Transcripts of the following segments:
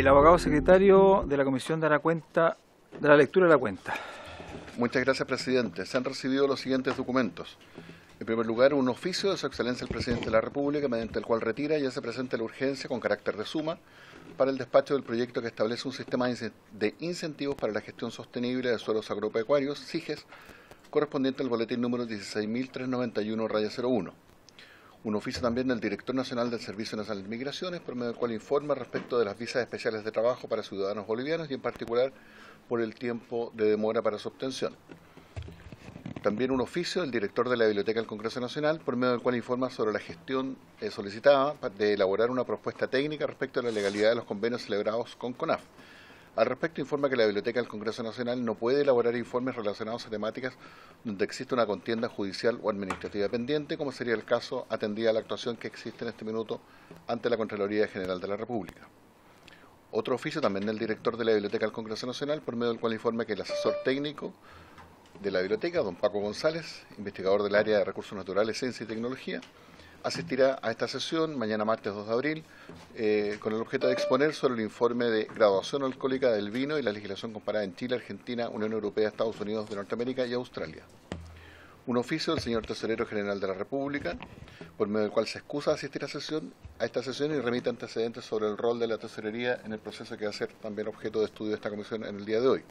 El abogado secretario de la Comisión dará cuenta de la lectura de la cuenta. Muchas gracias, presidente. Se han recibido los siguientes documentos. En primer lugar, un oficio de Su Excelencia el Presidente de la República, mediante el cual retira y hace presente la urgencia con carácter de suma para el despacho del proyecto que establece un sistema de incentivos para la gestión sostenible de suelos agropecuarios, SIGES, correspondiente al boletín número 16.391-01. Un oficio también del Director Nacional del Servicio Nacional de Migraciones, por medio del cual informa respecto de las visas especiales de trabajo para ciudadanos bolivianos y en particular por el tiempo de demora para su obtención. También un oficio del Director de la Biblioteca del Congreso Nacional, por medio del cual informa sobre la gestión solicitada de elaborar una propuesta técnica respecto a la legalidad de los convenios celebrados con CONAF. Al respecto, informa que la Biblioteca del Congreso Nacional no puede elaborar informes relacionados a temáticas donde existe una contienda judicial o administrativa pendiente, como sería el caso atendida a la actuación que existe en este minuto ante la Contraloría General de la República. Otro oficio también del Director de la Biblioteca del Congreso Nacional, por medio del cual informa que el asesor técnico de la biblioteca, don Paco González, investigador del área de Recursos Naturales, Ciencia y Tecnología, asistirá a esta sesión mañana martes 2 de abril con el objeto de exponer sobre el informe de graduación alcohólica del vino y la legislación comparada en Chile, Argentina, Unión Europea, Estados Unidos de Norteamérica y Australia. Un oficio del señor Tesorero General de la República, por medio del cual se excusa de asistir a esta sesión y remite antecedentes sobre el rol de la tesorería en el proceso que va a ser también objeto de estudio de esta comisión en el día de hoy.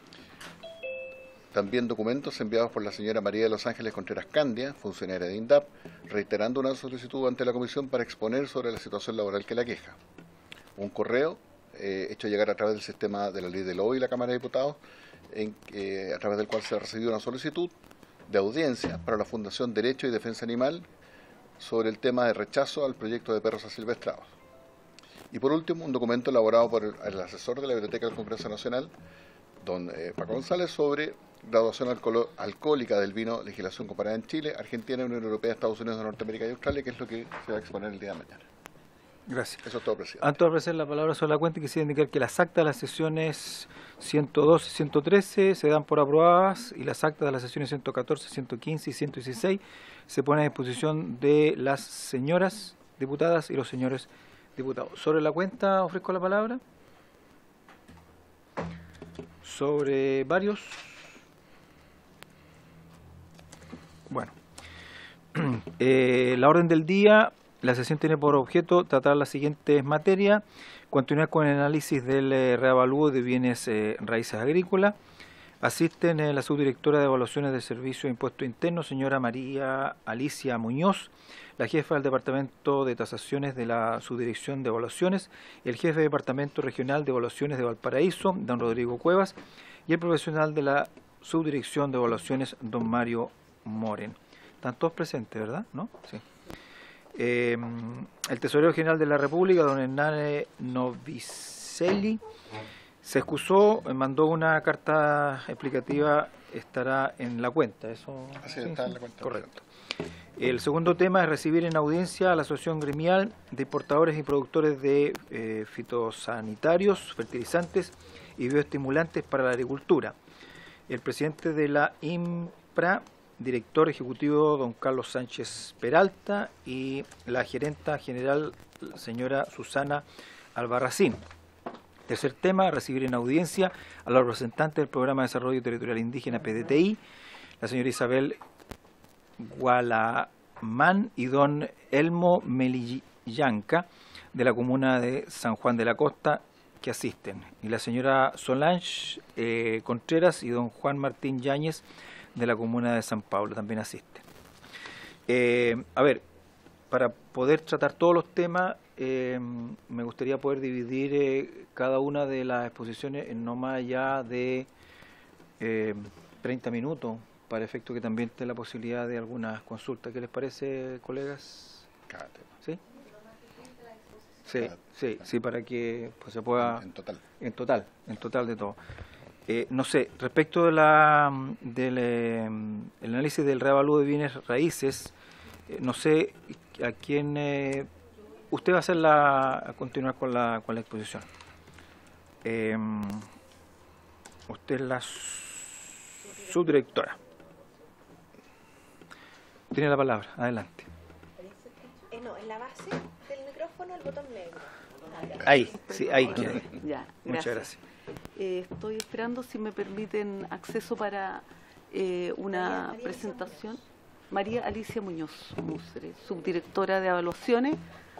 También documentos enviados por la señora María de los Ángeles Contreras Candia, funcionaria de INDAP, reiterando una solicitud ante la comisión para exponer sobre la situación laboral que la queja. Un correo hecho llegar a través del sistema de la ley del OI y la Cámara de Diputados, a través del cual se ha recibido una solicitud de audiencia para la Fundación Derecho y Defensa Animal sobre el tema de rechazo al proyecto de perros asilvestrados. Y por último, un documento elaborado por el asesor de la Biblioteca del Congreso Nacional, don Paco González, sobre graduación alcohólica del vino, legislación comparada en Chile, Argentina, Unión Europea, Estados Unidos de Norteamérica y Australia, que es lo que se va a exponer el día de mañana. Gracias. Eso es todo, presidente. Antes de ofrecer la palabra sobre la cuenta, quisiera indicar que las actas de las sesiones 112 y 113 se dan por aprobadas y las actas de las sesiones 114, 115 y 116 se ponen a disposición de las señoras diputadas y los señores diputados. Sobre la cuenta ofrezco la palabra. Sobre varios. Bueno, la orden del día, la sesión tiene por objeto tratar las siguientes materias: continuar con el análisis del reavalúo de bienes raíces agrícolas. Asisten la subdirectora de Evaluaciones de Servicios de Impuesto Interno, señora María Alicia Muñoz, la jefa del Departamento de Tasaciones de la Subdirección de Evaluaciones, el jefe de Departamento Regional de Evaluaciones de Valparaíso, don Rodrigo Cuevas, y el profesional de la Subdirección de Evaluaciones, don Mario Moren. Están todos presentes, ¿verdad? ¿No? Sí. El Tesorero General de la República, don Hernán Novicelli, se excusó, mandó una carta explicativa, estará en la cuenta. ¿Eso? Así está en la cuenta. Correcto. El segundo tema es recibir en audiencia a la Asociación Gremial de Importadores y Productores de Fitosanitarios, Fertilizantes y Bioestimulantes para la Agricultura. El presidente de la IMPRA, director ejecutivo don Carlos Sánchez Peralta, y la gerenta general señora Susana Albarracín. Tercer tema, recibir en audiencia a la representante del Programa de Desarrollo Territorial Indígena PDTI, la señora Isabel Gualamán y don Elmo Melillanca, de la comuna de San Juan de la Costa, que asisten, y la señora Solange Contreras y don Juan Martín Yáñez, de la comuna de San Pablo, también asisten. A ver, para poder tratar todos los temas, me gustaría poder dividir cada una de las exposiciones en no más allá de 30 minutos, para efecto que también esté la posibilidad de algunas consultas. ¿Qué les parece, colegas? Cada tema. ¿Sí? Sí, para que pues, se pueda... En total de todo. No sé, respecto de el análisis del reavalúo de bienes raíces, no sé a quién... usted va a continuar con la exposición. Usted es la subdirectora. Tiene la palabra, adelante. No, en la base del micrófono el botón negro. Ahí, sí, ahí. Ya, Muchas gracias. Estoy esperando si me permiten acceso para una presentación. María Alicia Muñoz Musre, subdirectora de evaluaciones.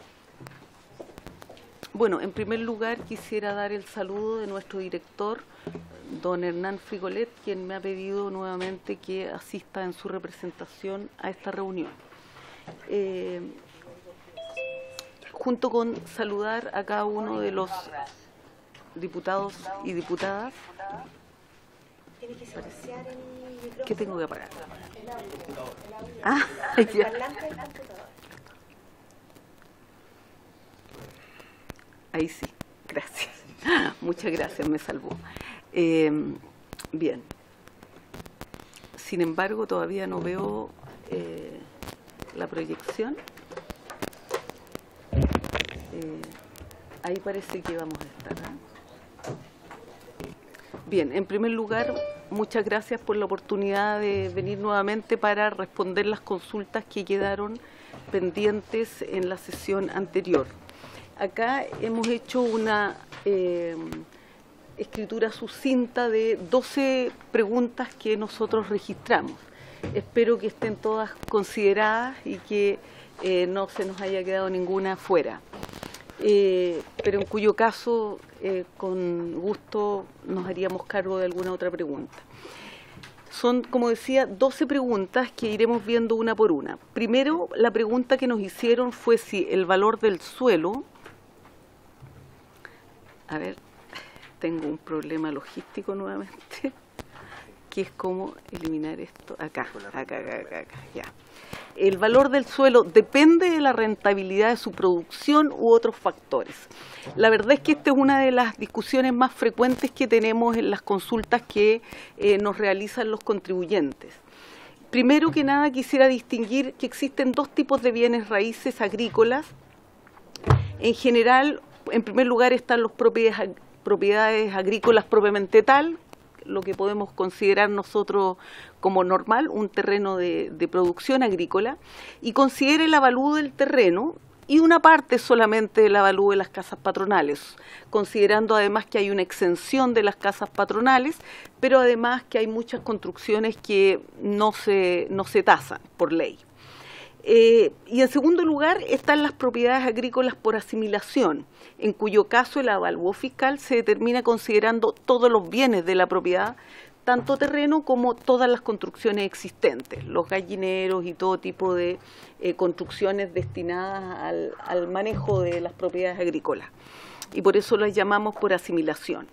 Bueno, en primer lugar quisiera dar el saludo de nuestro director, don Hernán Frigolet, quien me ha pedido nuevamente que asista en su representación a esta reunión. Junto con saludar a cada uno de los diputados y diputadas. ¿Qué tengo que apagar? Ah, ya. Ahí sí, gracias. Muchas gracias, me salvó. Bien. Sin embargo, todavía no veo la proyección. Ahí parece que vamos a estar, ¿eh? Bien, en primer lugar, muchas gracias por la oportunidad de venir nuevamente para responder las consultas que quedaron pendientes en la sesión anterior. Acá hemos hecho una escritura sucinta de 12 preguntas que nosotros registramos. Espero que estén todas consideradas y que no se nos haya quedado ninguna fuera. Pero en cuyo caso, con gusto, nos haríamos cargo de alguna otra pregunta. Son, como decía, 12 preguntas que iremos viendo una por una. Primero, la pregunta que nos hicieron fue si el valor del suelo... A ver, tengo un problema logístico nuevamente, que es cómo eliminar esto. Acá, ya. El valor del suelo depende de la rentabilidad de su producción u otros factores. La verdad es que esta es una de las discusiones más frecuentes que tenemos en las consultas que nos realizan los contribuyentes. Primero que nada quisiera distinguir que existen dos tipos de bienes raíces agrícolas. En general, en primer lugar están las propiedades agrícolas propiamente tal, lo que podemos considerar nosotros como normal, un terreno de producción agrícola, y considere el avalúo del terreno y una parte solamente del avalúo de las casas patronales, considerando además que hay una exención de las casas patronales, pero además que hay muchas construcciones que no se tasan por ley. Y en segundo lugar están las propiedades agrícolas por asimilación, en cuyo caso el avalúo fiscal se determina considerando todos los bienes de la propiedad, tanto terreno como todas las construcciones existentes, los gallineros y todo tipo de construcciones destinadas al manejo de las propiedades agrícolas. Y por eso las llamamos por asimilación.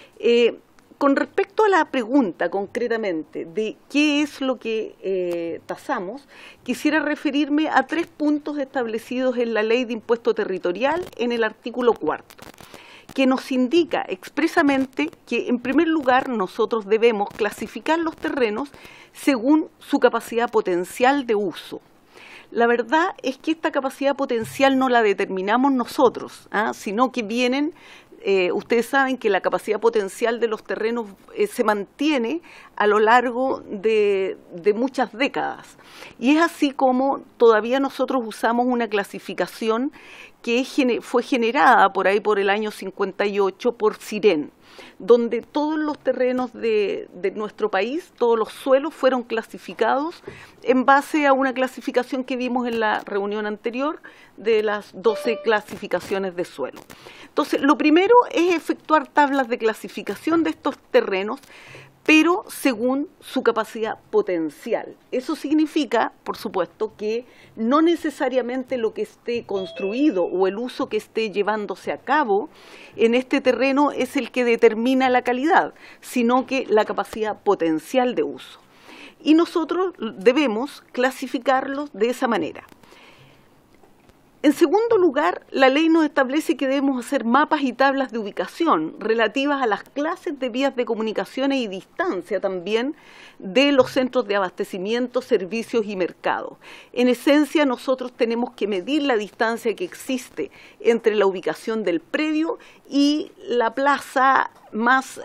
Con respecto a la pregunta concretamente de qué es lo que tasamos, quisiera referirme a 3 puntos establecidos en la Ley de Impuesto Territorial en el artículo 4, que nos indica expresamente que en primer lugar nosotros debemos clasificar los terrenos según su capacidad potencial de uso. La verdad es que esta capacidad potencial no la determinamos nosotros, sino que vienen... ustedes saben que la capacidad potencial de los terrenos se mantiene a lo largo de muchas décadas. Y es así como todavía nosotros usamos una clasificación que fue generada por ahí por el año 58 por Ciren, donde todos los terrenos de nuestro país, todos los suelos fueron clasificados en base a una clasificación que vimos en la reunión anterior de las 12 clasificaciones de suelo. Entonces, lo primero es efectuar tablas de clasificación de estos terrenos, pero según su capacidad potencial. Eso significa, por supuesto, que no necesariamente lo que esté construido o el uso que esté llevándose a cabo en este terreno es el que determina la calidad, sino que la capacidad potencial de uso. Y nosotros debemos clasificarlos de esa manera. En segundo lugar, la ley nos establece que debemos hacer mapas y tablas de ubicación relativas a las clases de vías de comunicaciones y distancia también de los centros de abastecimiento, servicios y mercados. En esencia, nosotros tenemos que medir la distancia que existe entre la ubicación del predio y la plaza más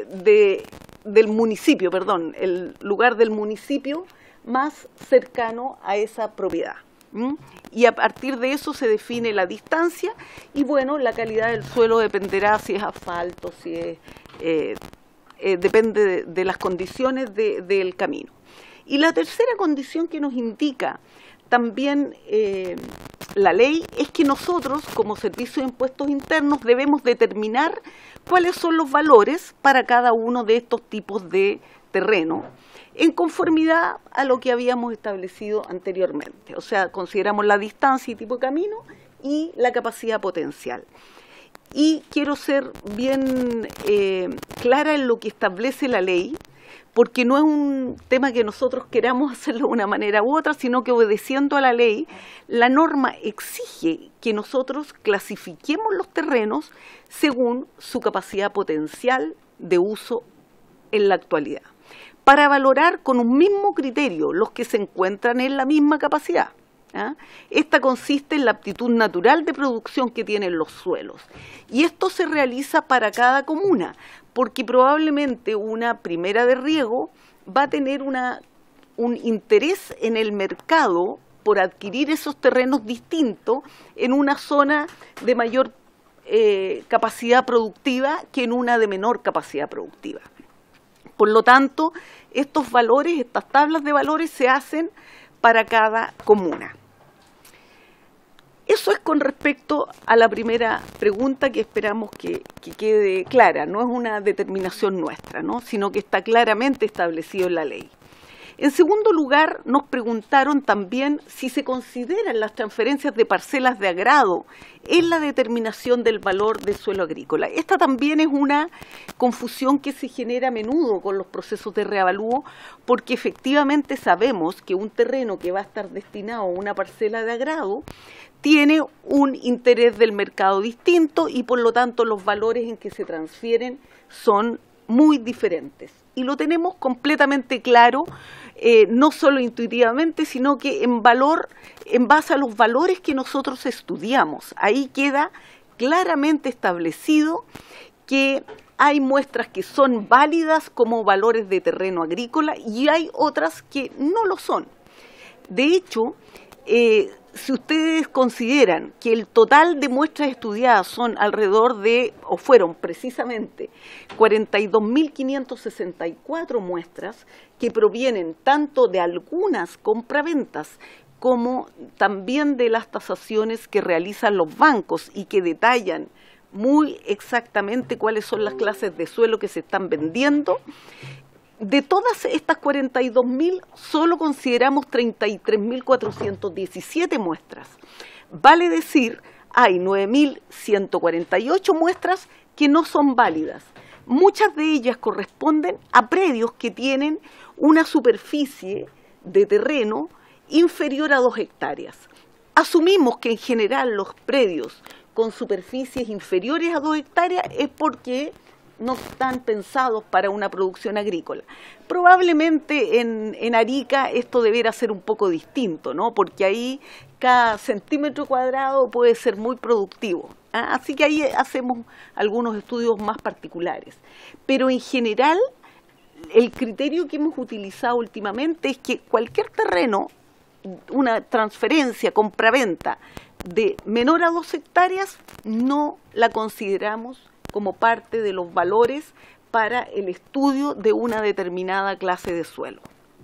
del municipio, perdón, el lugar del municipio más cercano a esa propiedad. Y a partir de eso se define la distancia y bueno, la calidad del suelo dependerá si es asfalto, si es, depende de las condiciones del camino. Y la tercera condición que nos indica también la ley es que nosotros, como Servicio de Impuestos Internos, debemos determinar cuáles son los valores para cada uno de estos tipos de terreno, en conformidad a lo que habíamos establecido anteriormente. O sea, consideramos la distancia y tipo de camino y la capacidad potencial. Y quiero ser bien clara en lo que establece la ley, porque no es un tema que nosotros queramos hacerlo de una manera u otra, sino que obedeciendo a la ley, la norma exige que nosotros clasifiquemos los terrenos según su capacidad potencial de uso en la actualidad, para valorar con un mismo criterio los que se encuentran en la misma capacidad. Esta consiste en la aptitud natural de producción que tienen los suelos. Y esto se realiza para cada comuna, porque probablemente una primera de riego va a tener un interés en el mercado por adquirir esos terrenos distintos en una zona de mayor capacidad productiva que en una de menor capacidad productiva. Por lo tanto, estos valores, estas tablas de valores se hacen para cada comuna. Eso es con respecto a la primera pregunta, que esperamos que quede clara. No es una determinación nuestra, ¿no?, sino que está claramente establecido en la ley. En segundo lugar, nos preguntaron también si se consideran las transferencias de parcelas de agrado en la determinación del valor del suelo agrícola. Esta también es una confusión que se genera a menudo con los procesos de reavalúo, porque efectivamente sabemos que un terreno que va a estar destinado a una parcela de agrado tiene un interés del mercado distinto y por lo tanto los valores en que se transfieren son muy diferentes. Y lo tenemos completamente claro, no solo intuitivamente, sino que en base a los valores que nosotros estudiamos. Ahí queda claramente establecido que hay muestras que son válidas como valores de terreno agrícola y hay otras que no lo son. De hecho, si ustedes consideran que el total de muestras estudiadas son alrededor de, o fueron precisamente, 42.564 muestras que provienen tanto de algunas compraventas como también de las tasaciones que realizan los bancos y que detallan muy exactamente cuáles son las clases de suelo que se están vendiendo. De todas estas 42.000, solo consideramos 33.417 muestras. Vale decir, hay 9.148 muestras que no son válidas. Muchas de ellas corresponden a predios que tienen una superficie de terreno inferior a 2 hectáreas. Asumimos que en general los predios con superficies inferiores a 2 hectáreas es porque no están pensados para una producción agrícola. Probablemente en Arica esto deberá ser un poco distinto, ¿no?, porque ahí cada centímetro cuadrado puede ser muy productivo. Así que ahí hacemos algunos estudios más particulares. Pero en general, el criterio que hemos utilizado últimamente es que cualquier terreno, una transferencia, compraventa de menor a 2 hectáreas, no la consideramos como parte de los valores para el estudio de una determinada clase de suelo.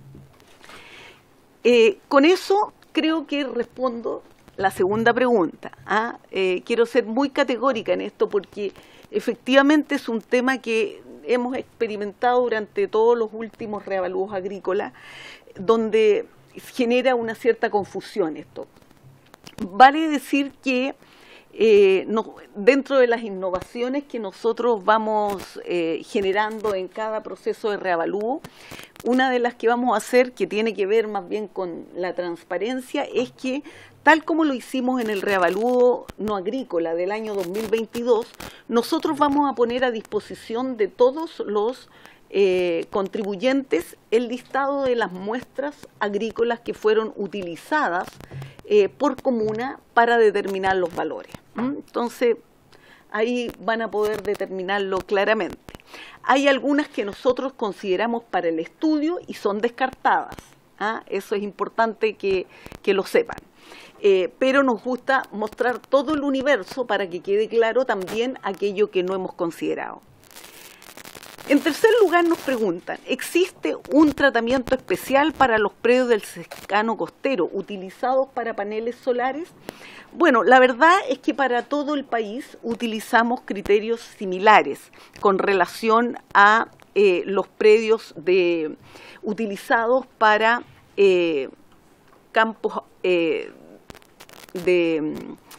Con eso creo que respondo la segunda pregunta. Quiero ser muy categórica en esto porque efectivamente es un tema que hemos experimentado durante todos los últimos reavalúos agrícolas, donde genera una cierta confusión esto. Vale decir que dentro de las innovaciones que nosotros vamos generando en cada proceso de reavalúo, una de las que vamos a hacer, que tiene que ver más bien con la transparencia, es que tal como lo hicimos en el reavalúo no agrícola del año 2022, nosotros vamos a poner a disposición de todos los contribuyentes el listado de las muestras agrícolas que fueron utilizadas por comuna para determinar los valores. Entonces, ahí van a poder determinarlo claramente. Hay algunas que nosotros consideramos para el estudio y son descartadas. Eso es importante que lo sepan. pero nos gusta mostrar todo el universo para que quede claro también aquello que no hemos considerado. En tercer lugar nos preguntan, ¿existe un tratamiento especial para los predios del secano costero utilizados para paneles solares? Bueno, la verdad es que para todo el país utilizamos criterios similares con relación a los predios utilizados para campos de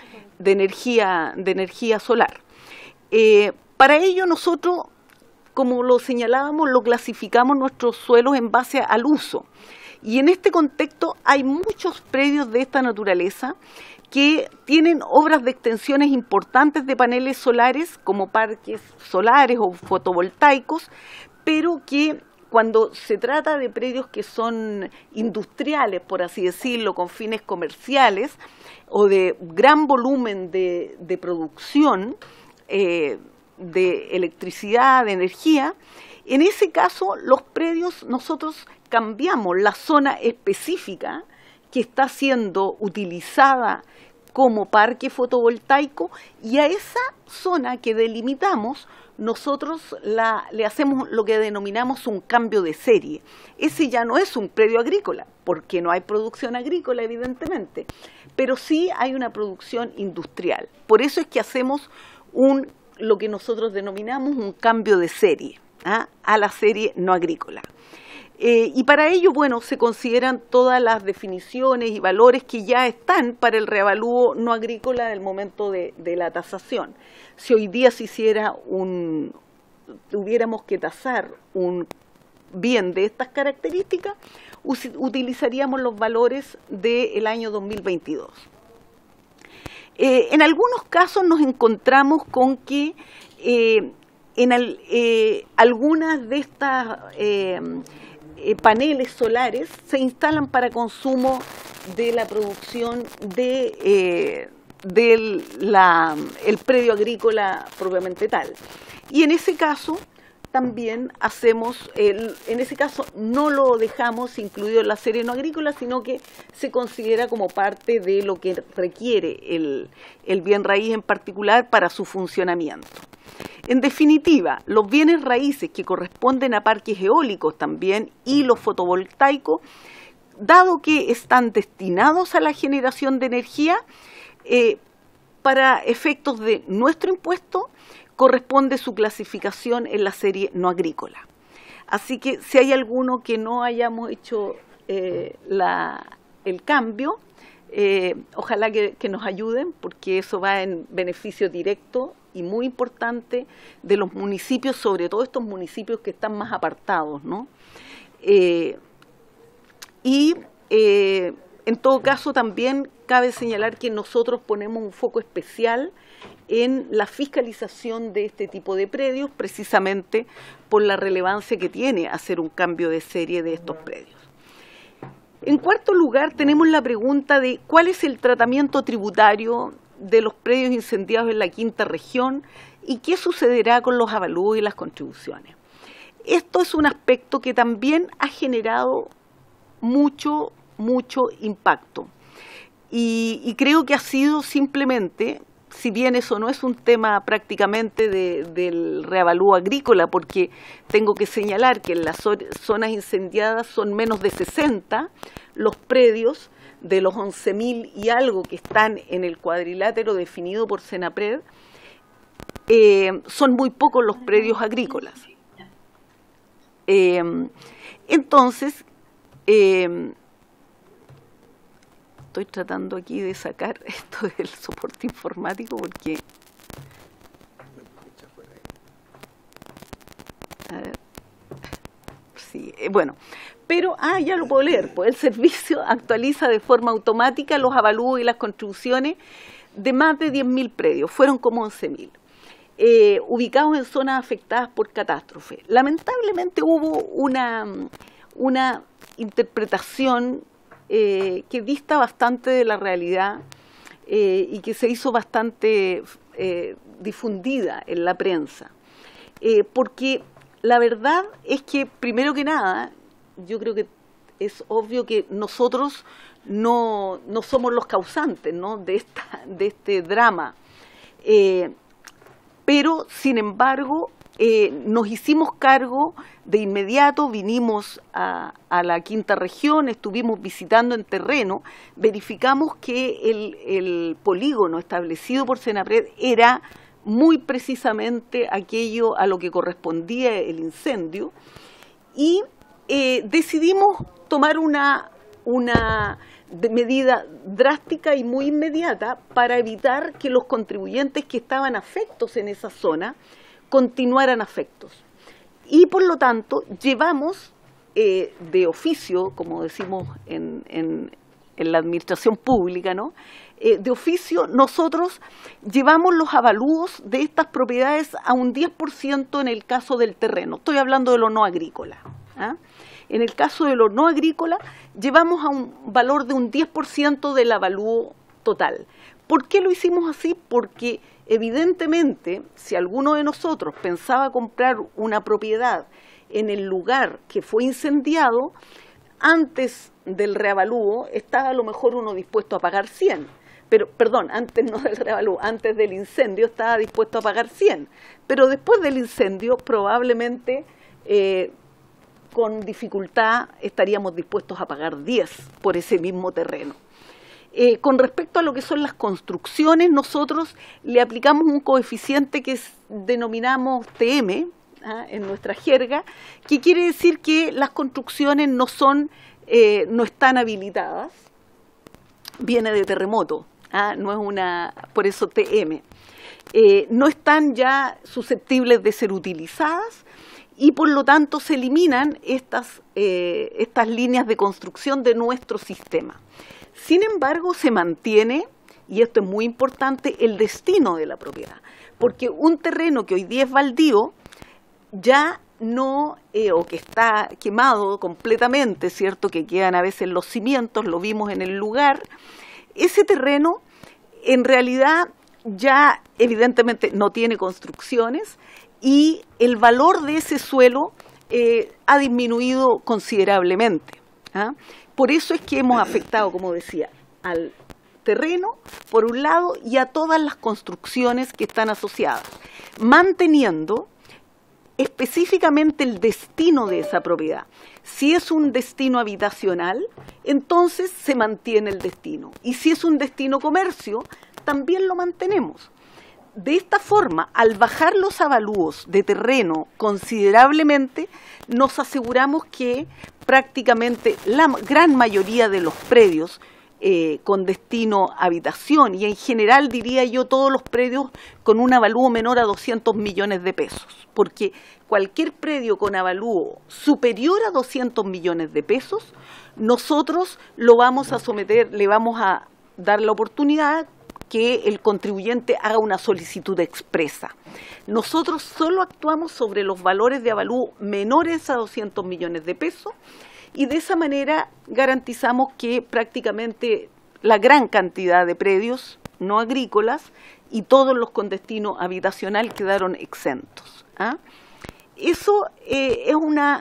energía solar. Para ello nosotros, como lo señalábamos, lo clasificamos nuestros suelos en base al uso. Y en este contexto hay muchos predios de esta naturaleza que tienen obras de extensiones importantes de paneles solares, como parques solares o fotovoltaicos, pero que cuando se trata de predios que son industriales, por así decirlo, con fines comerciales, o de gran volumen de producción, de electricidad, de energía, en ese caso los predios nosotros cambiamos la zona específica que está siendo utilizada como parque fotovoltaico y a esa zona que delimitamos nosotros le hacemos lo que denominamos un cambio de serie. Ese ya no es un predio agrícola, porque no hay producción agrícola evidentemente, pero sí hay una producción industrial. Por eso es que hacemos lo que nosotros denominamos un cambio de serie, a la serie no agrícola. Y para ello, bueno, se consideran todas las definiciones y valores que ya están para el reavalúo no agrícola del momento de la tasación. Si hoy día tuviéramos que tasar un bien de estas características, utilizaríamos los valores del año 2022. En algunos casos nos encontramos con que algunas de estas paneles solares se instalan para consumo de la producción del predio agrícola propiamente tal. Y en ese caso también en ese caso no lo dejamos incluido en la serie no agrícola, sino que se considera como parte de lo que requiere el bien raíz en particular para su funcionamiento. En definitiva, los bienes raíces que corresponden a parques eólicos también y los fotovoltaicos, dado que están destinados a la generación de energía, para efectos de nuestro impuesto, corresponde su clasificación en la serie no agrícola. Así que si hay alguno que no hayamos hecho el cambio, ojalá que nos ayuden, porque eso va en beneficio directo y muy importante de los municipios, sobre todo estos municipios que están más apartados, ¿no? En todo caso también cabe señalar que nosotros ponemos un foco especial en la fiscalización de este tipo de predios, precisamente por la relevancia que tiene hacer un cambio de serie de estos predios. En cuarto lugar, tenemos la pregunta de cuál es el tratamiento tributario de los predios incendiados en la quinta región y qué sucederá con los avalúos y las contribuciones. Esto es un aspecto que también ha generado mucho impacto y creo que ha sido simplemente, si bien eso no es un tema prácticamente del reavalúo agrícola, porque tengo que señalar que en las zonas incendiadas son menos de 60 los predios de los 11.000 y algo que están en el cuadrilátero definido por Senapred, son muy pocos los predios agrícolas. Entonces, estoy tratando aquí de sacar esto del soporte informático porque... A ver, sí, bueno, pero ya lo puedo leer, pues el servicio actualiza de forma automática los avalúos y las contribuciones de más de 10.000 predios, fueron como 11.000. Ubicados en zonas afectadas por catástrofe. Lamentablemente hubo una interpretación que dista bastante de la realidad y que se hizo bastante difundida en la prensa. Porque la verdad es que, primero que nada, yo creo que es obvio que nosotros no somos los causantes, ¿no?, de este drama. Pero, sin embargo, nos hicimos cargo de inmediato, vinimos a la quinta región, estuvimos visitando en terreno, verificamos que el polígono establecido por Senapred era muy precisamente aquello a lo que correspondía el incendio, y decidimos tomar una medida drástica y muy inmediata para evitar que los contribuyentes que estaban afectos en esa zona continuaran afectos. Y por lo tanto llevamos de oficio, como decimos en la administración pública, ¿no?, de oficio nosotros llevamos los avalúos de estas propiedades a un 10% en el caso del terreno. Estoy hablando de lo no agrícola, ¿ah? En el caso de lo no agrícola llevamos a un valor de un 10% del avalúo total. ¿Por qué lo hicimos así? Porque evidentemente, si alguno de nosotros pensaba comprar una propiedad en el lugar que fue incendiado, antes del reavalúo estaba a lo mejor uno dispuesto a pagar 100. Pero, perdón, antes no del reavalúo, antes del incendio estaba dispuesto a pagar 100. Pero después del incendio probablemente con dificultad estaríamos dispuestos a pagar 10 por ese mismo terreno. Con respecto a lo que son las construcciones, nosotros le aplicamos un coeficiente que denominamos TM, en nuestra jerga, que quiere decir que las construcciones no están habilitadas, viene de terremoto, no es por eso TM, no están ya susceptibles de ser utilizadas, y por lo tanto se eliminan estas líneas de construcción de nuestro sistema. Sin embargo, se mantiene, y esto es muy importante, el destino de la propiedad, porque un terreno que hoy día es baldío, ya no, o que está quemado completamente, ¿cierto?, que quedan a veces los cimientos, lo vimos en el lugar, ese terreno en realidad ya evidentemente no tiene construcciones, y el valor de ese suelo ha disminuido considerablemente, ¿ah? Por eso es que hemos afectado, como decía, al terreno, por un lado, y a todas las construcciones que están asociadas, manteniendo específicamente el destino de esa propiedad. Si es un destino habitacional, entonces se mantiene el destino. Y si es un destino comercio, también lo mantenemos. De esta forma, al bajar los avalúos de terreno considerablemente, nos aseguramos que prácticamente la gran mayoría de los predios con destino habitación, y en general diría yo todos los predios con un avalúo menor a 200 millones de pesos, porque cualquier predio con avalúo superior a 200 millones de pesos, nosotros lo vamos a someter, le vamos a dar la oportunidad que el contribuyente haga una solicitud expresa. Nosotros solo actuamos sobre los valores de avalúo menores a 200 millones de pesos, y de esa manera garantizamos que prácticamente la gran cantidad de predios no agrícolas y todos los con destino habitacional quedaron exentos, ¿ah? Eso es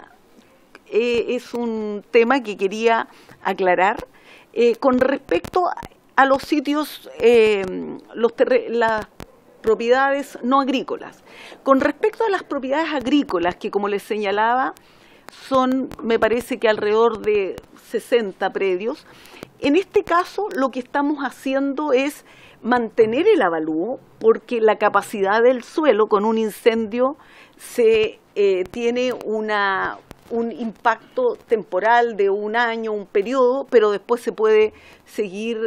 un tema que quería aclarar. Con respecto a los sitios, las propiedades no agrícolas. Con respecto a las propiedades agrícolas, que como les señalaba, son, me parece que alrededor de 60 predios, en este caso lo que estamos haciendo es mantener el avalúo, porque la capacidad del suelo con un incendio tiene un impacto temporal de un año, un periodo, pero después se puede seguir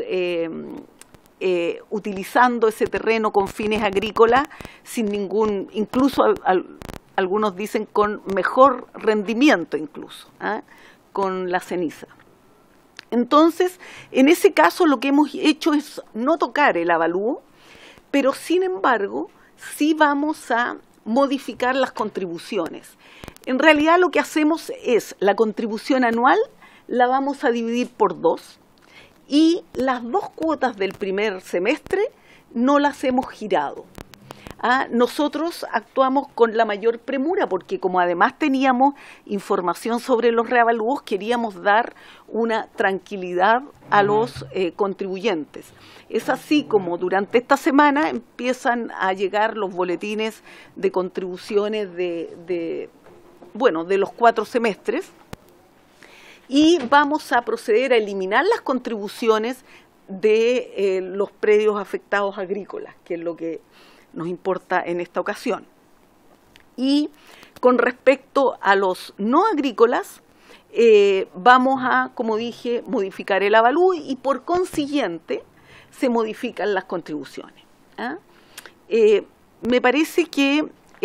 utilizando ese terreno con fines agrícolas sin ningún, incluso algunos dicen con mejor rendimiento incluso, con la ceniza. Entonces, en ese caso lo que hemos hecho es no tocar el avalúo, pero sin embargo sí vamos a modificar las contribuciones. En realidad lo que hacemos es la contribución anual la vamos a dividir por 2 y las 2 cuotas del primer semestre no las hemos girado. nosotros actuamos con la mayor premura porque como además teníamos información sobre los reavalúos, queríamos dar una tranquilidad a los contribuyentes. Es así como durante esta semana empiezan a llegar los boletines de contribuciones de los 4 semestres y vamos a proceder a eliminar las contribuciones de los predios afectados agrícolas, que es lo que nos importa en esta ocasión. Y con respecto a los no agrícolas, vamos a, como dije, modificar el avalúo y por consiguiente se modifican las contribuciones. Me parece que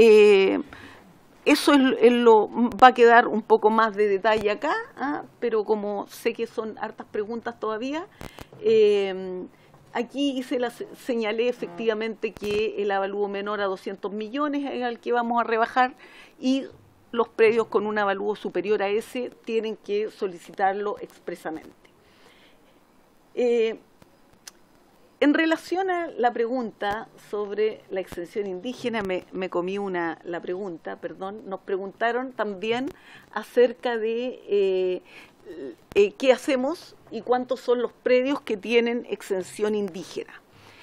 eso va a quedar un poco más de detalle acá, pero como sé que son hartas preguntas todavía, aquí señalé efectivamente que el avalúo menor a 200 millones es al que vamos a rebajar y los predios con un avalúo superior a ese tienen que solicitarlo expresamente. En relación a la pregunta sobre la exención indígena, me comí la pregunta, perdón, nos preguntaron también acerca de qué hacemos y cuántos son los predios que tienen exención indígena.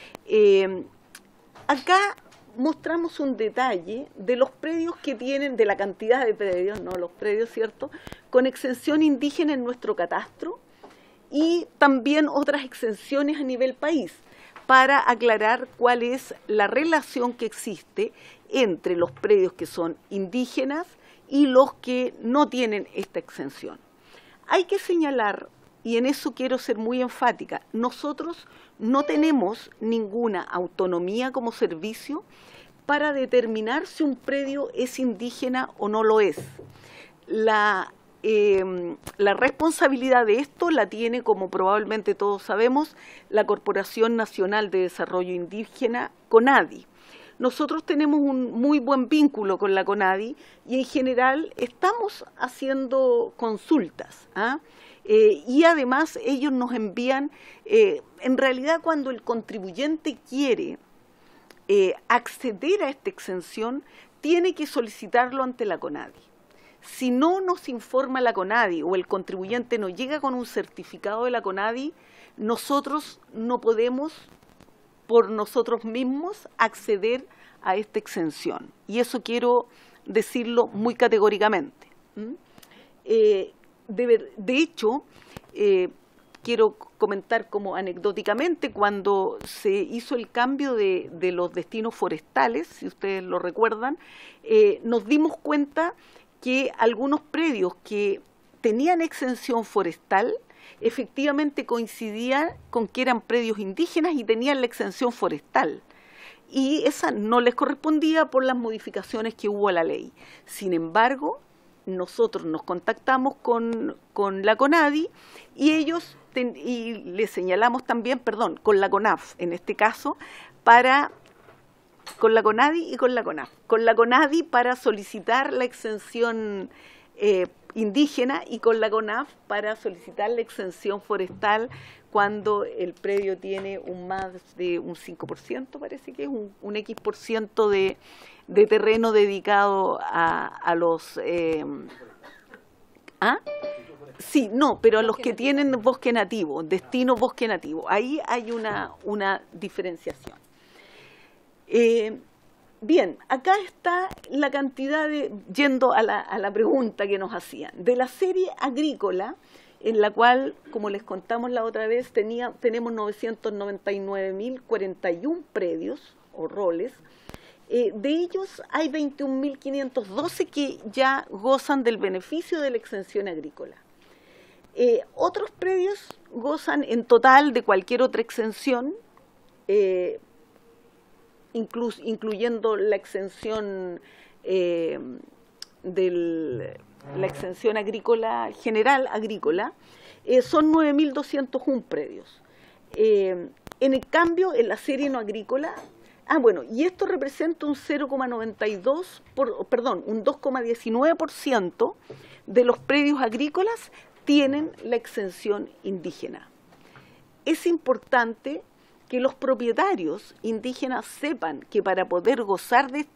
Acá mostramos un detalle de los predios que tienen, de la cantidad de predios, no los predios, ¿cierto?, con exención indígena en nuestro catastro y también otras exenciones a nivel país, para aclarar cuál es la relación que existe entre los predios que son indígenas y los que no tienen esta exención. Hay que señalar, y en eso quiero ser muy enfática, nosotros no tenemos ninguna autonomía como servicio para determinar si un predio es indígena o no lo es. La responsabilidad de esto la tiene, como probablemente todos sabemos, la Corporación Nacional de Desarrollo Indígena, CONADI. Nosotros tenemos un muy buen vínculo con la CONADI y en general estamos haciendo consultas, y además ellos nos envían, en realidad cuando el contribuyente quiere acceder a esta exención, tiene que solicitarlo ante la CONADI. Si no nos informa la CONADI o el contribuyente no llega con un certificado de la CONADI, nosotros no podemos por nosotros mismos acceder a esta exención. Y eso quiero decirlo muy categóricamente. De hecho, quiero comentar como anecdóticamente, cuando se hizo el cambio de los destinos forestales, si ustedes lo recuerdan, nos dimos cuenta que algunos predios que tenían exención forestal efectivamente coincidían con que eran predios indígenas y tenían la exención forestal. Y esa no les correspondía por las modificaciones que hubo a la ley. Sin embargo, nosotros nos contactamos con la CONADI y ellos, y les señalamos también, perdón, con la CONAF en este caso, con la CONADI y con la CONAF. Con la CONADI para solicitar la exención indígena y con la CONAF para solicitar la exención forestal cuando el predio tiene más de un 5%, parece que es un X% de terreno dedicado a los... Sí, no, pero a los que tienen bosque nativo, destino bosque nativo. Ahí hay una diferenciación. Bien, acá está la cantidad yendo a la pregunta que nos hacían, de la serie agrícola, en la cual, como les contamos la otra vez, tenemos 999.041 predios o roles. De ellos hay 21.512 que ya gozan del beneficio de la exención agrícola. Otros predios gozan en total de cualquier otra exención, incluyendo la exención la exención agrícola general agrícola, son 9.201 predios. En el cambio, en la serie no agrícola, y esto representa un 2,19% de los predios agrícolas tienen la exención indígena. Es importante que los propietarios indígenas sepan que para poder gozar de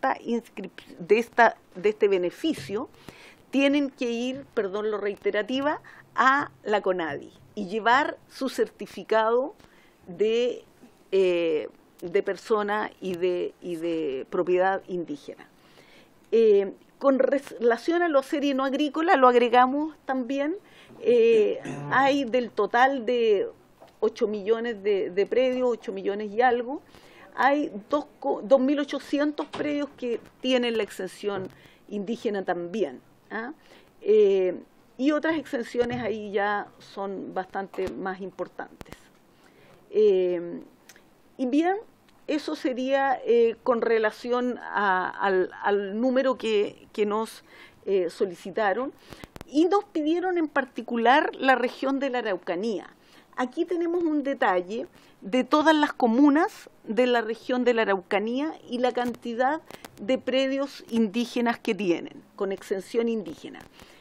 este beneficio tienen que ir, perdón lo reiterativa, a la CONADI y llevar su certificado de persona y de propiedad indígena. Con relación a lo serie no agrícola, lo agregamos también, hay del total de 8 millones de predios, 8 millones y algo, hay 2.800 predios que tienen la exención indígena también, ¿ah? Y otras exenciones ahí ya son bastante más importantes. Y bien, eso sería con relación al número que nos solicitaron, y nos pidieron en particular la región de la Araucanía. Aquí tenemos un detalle de todas las comunas de la región de la Araucanía y la cantidad de predios indígenas que tienen, con exención indígena.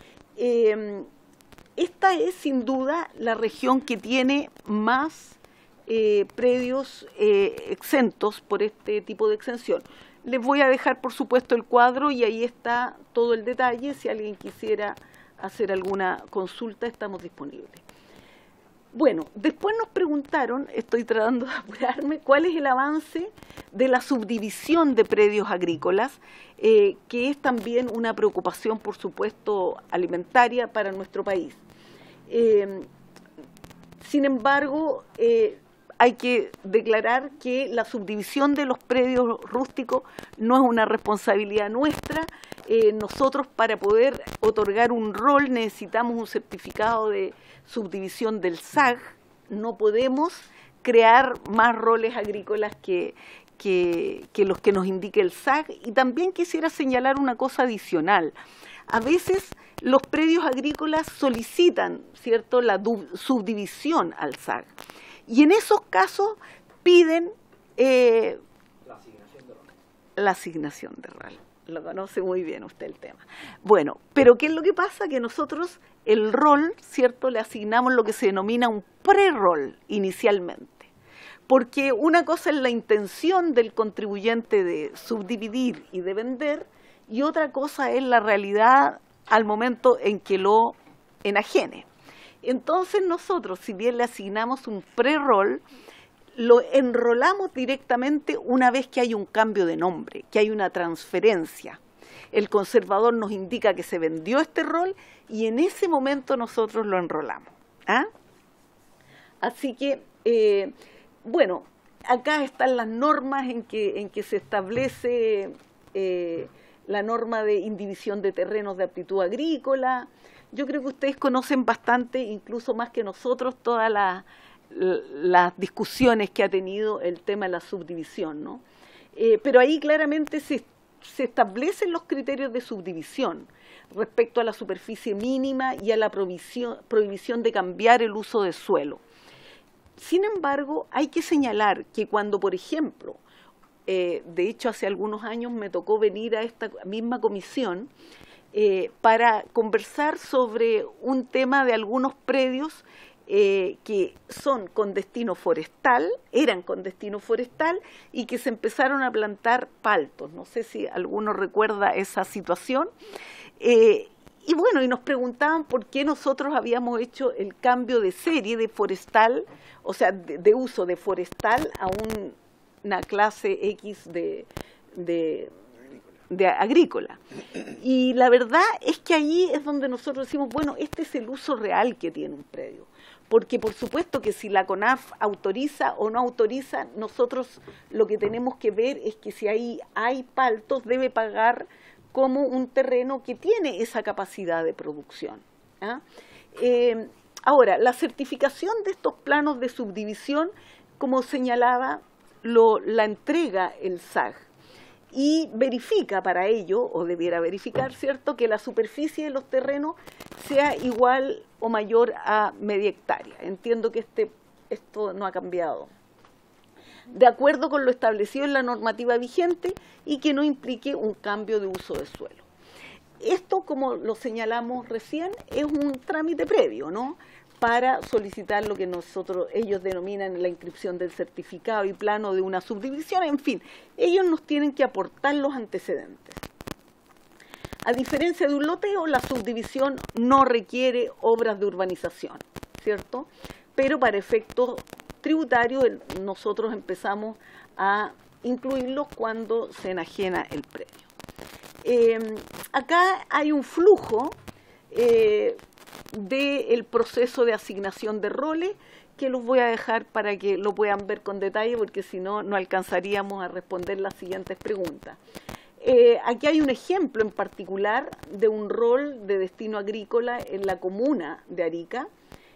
Esta es sin duda la región que tiene más predios exentos por este tipo de exención. Les voy a dejar por supuesto el cuadro y ahí está todo el detalle. Si alguien quisiera hacer alguna consulta, estamos disponibles. Bueno, después nos preguntaron, estoy tratando de apurarme, cuál es el avance de la subdivisión de predios agrícolas, que es también una preocupación, por supuesto, alimentaria para nuestro país. Sin embargo, hay que declarar que la subdivisión de los predios rústicos no es una responsabilidad nuestra. Nosotros, para poder otorgar un rol, necesitamos un certificado de subdivisión del SAG. No podemos crear más roles agrícolas que los que nos indique el SAG. Y también quisiera señalar una cosa adicional. A veces los predios agrícolas solicitan, ¿cierto?, la subdivisión al SAG. Y en esos casos piden la asignación de RAL. Lo conoce muy bien usted el tema. Bueno, pero ¿qué es lo que pasa? Que nosotros el rol, ¿cierto?, le asignamos lo que se denomina un pre-rol inicialmente. Porque una cosa es la intención del contribuyente de subdividir y de vender, y otra cosa es la realidad al momento en que lo enajene. Entonces nosotros, si bien le asignamos un pre-rol, lo enrolamos directamente una vez que hay un cambio de nombre, que hay una transferencia. El conservador nos indica que se vendió este rol y en ese momento nosotros lo enrolamos. ¿Ah? Así que, bueno, acá están las normas en que se establece la norma de indivisión de terrenos de aptitud agrícola. Yo creo que ustedes conocen bastante, incluso más que nosotros, todas las discusiones que ha tenido el tema de la subdivisión, ¿no? Pero ahí claramente se establecen los criterios de subdivisión respecto a la superficie mínima y a la prohibición de cambiar el uso de suelo. Sin embargo, hay que señalar que cuando, por ejemplo, de hecho hace algunos años me tocó venir a esta misma comisión para conversar sobre un tema de algunos predios que son con destino forestal, eran con destino forestal y que se empezaron a plantar paltos. No sé si alguno recuerda esa situación. Y bueno, y nos preguntaban por qué nosotros habíamos hecho el cambio de serie de forestal, o sea, de uso de forestal a una clase X de agrícola. Y la verdad es que ahí es donde nosotros decimos, bueno, este es el uso real que tiene un predio. Porque por supuesto que si la CONAF autoriza o no autoriza, nosotros lo que tenemos que ver es que si ahí hay paltos, debe pagar como un terreno que tiene esa capacidad de producción. ¿Ah? Ahora, la certificación de estos planos de subdivisión, como señalaba, la entrega el SAG y verifica para ello, o debiera verificar, ¿cierto?, que la superficie de los terrenos sea igual o mayor a media hectárea. Entiendo que esto no ha cambiado. De acuerdo con lo establecido en la normativa vigente y que no implique un cambio de uso de suelo. Esto, como lo señalamos recién, es un trámite previo, ¿no?, para solicitar lo que ellos denominan la inscripción del certificado y plano de una subdivisión. En fin, ellos nos tienen que aportar los antecedentes. A diferencia de un loteo, la subdivisión no requiere obras de urbanización, ¿cierto? Pero para efectos tributarios nosotros empezamos a incluirlos cuando se enajena el predio. Acá hay un flujo del proceso de asignación de roles que los voy a dejar para que lo puedan ver con detalle, porque si no, no alcanzaríamos a responder las siguientes preguntas. Aquí hay un ejemplo en particular de un rol de destino agrícola en la comuna de Arica.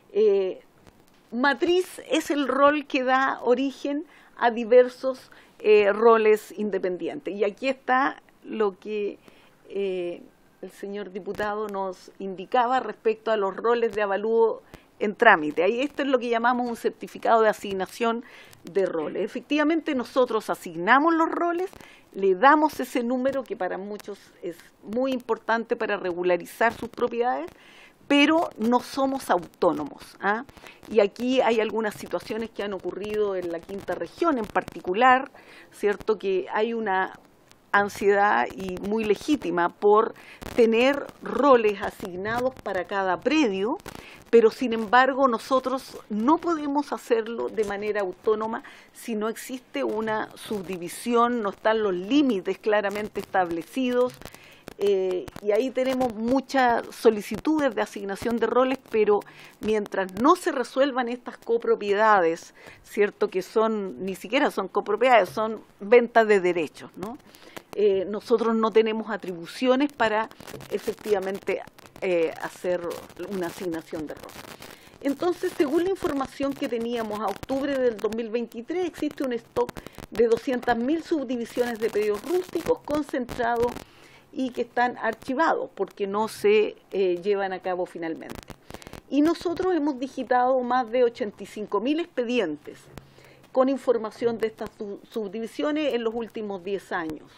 Matriz es el rol que da origen a diversos roles independientes. Y aquí está lo que el señor diputado nos indicaba respecto a los roles de avalúo en trámite. Ahí esto es lo que llamamos un certificado de asignación de roles. Efectivamente, nosotros asignamos los roles, le damos ese número que para muchos es muy importante para regularizar sus propiedades, pero no somos autónomos, ¿ah? Y aquí hay algunas situaciones que han ocurrido en la quinta región en particular, ¿cierto? Que hay una ansiedad y muy legítima por tener roles asignados para cada predio, pero sin embargo nosotros no podemos hacerlo de manera autónoma si no existe una subdivisión, no están los límites claramente establecidos, y ahí tenemos muchas solicitudes de asignación de roles, pero mientras no se resuelvan estas copropiedades, ¿cierto? Que ni siquiera son copropiedades, son ventas de derechos, ¿no? Nosotros no tenemos atribuciones para efectivamente hacer una asignación de roles. Entonces, según la información que teníamos a octubre del 2023, existe un stock de 200.000 subdivisiones de predios rústicos concentrados y que están archivados porque no se llevan a cabo finalmente. Y nosotros hemos digitado más de 85.000 expedientes con información de estas subdivisiones en los últimos 10 años.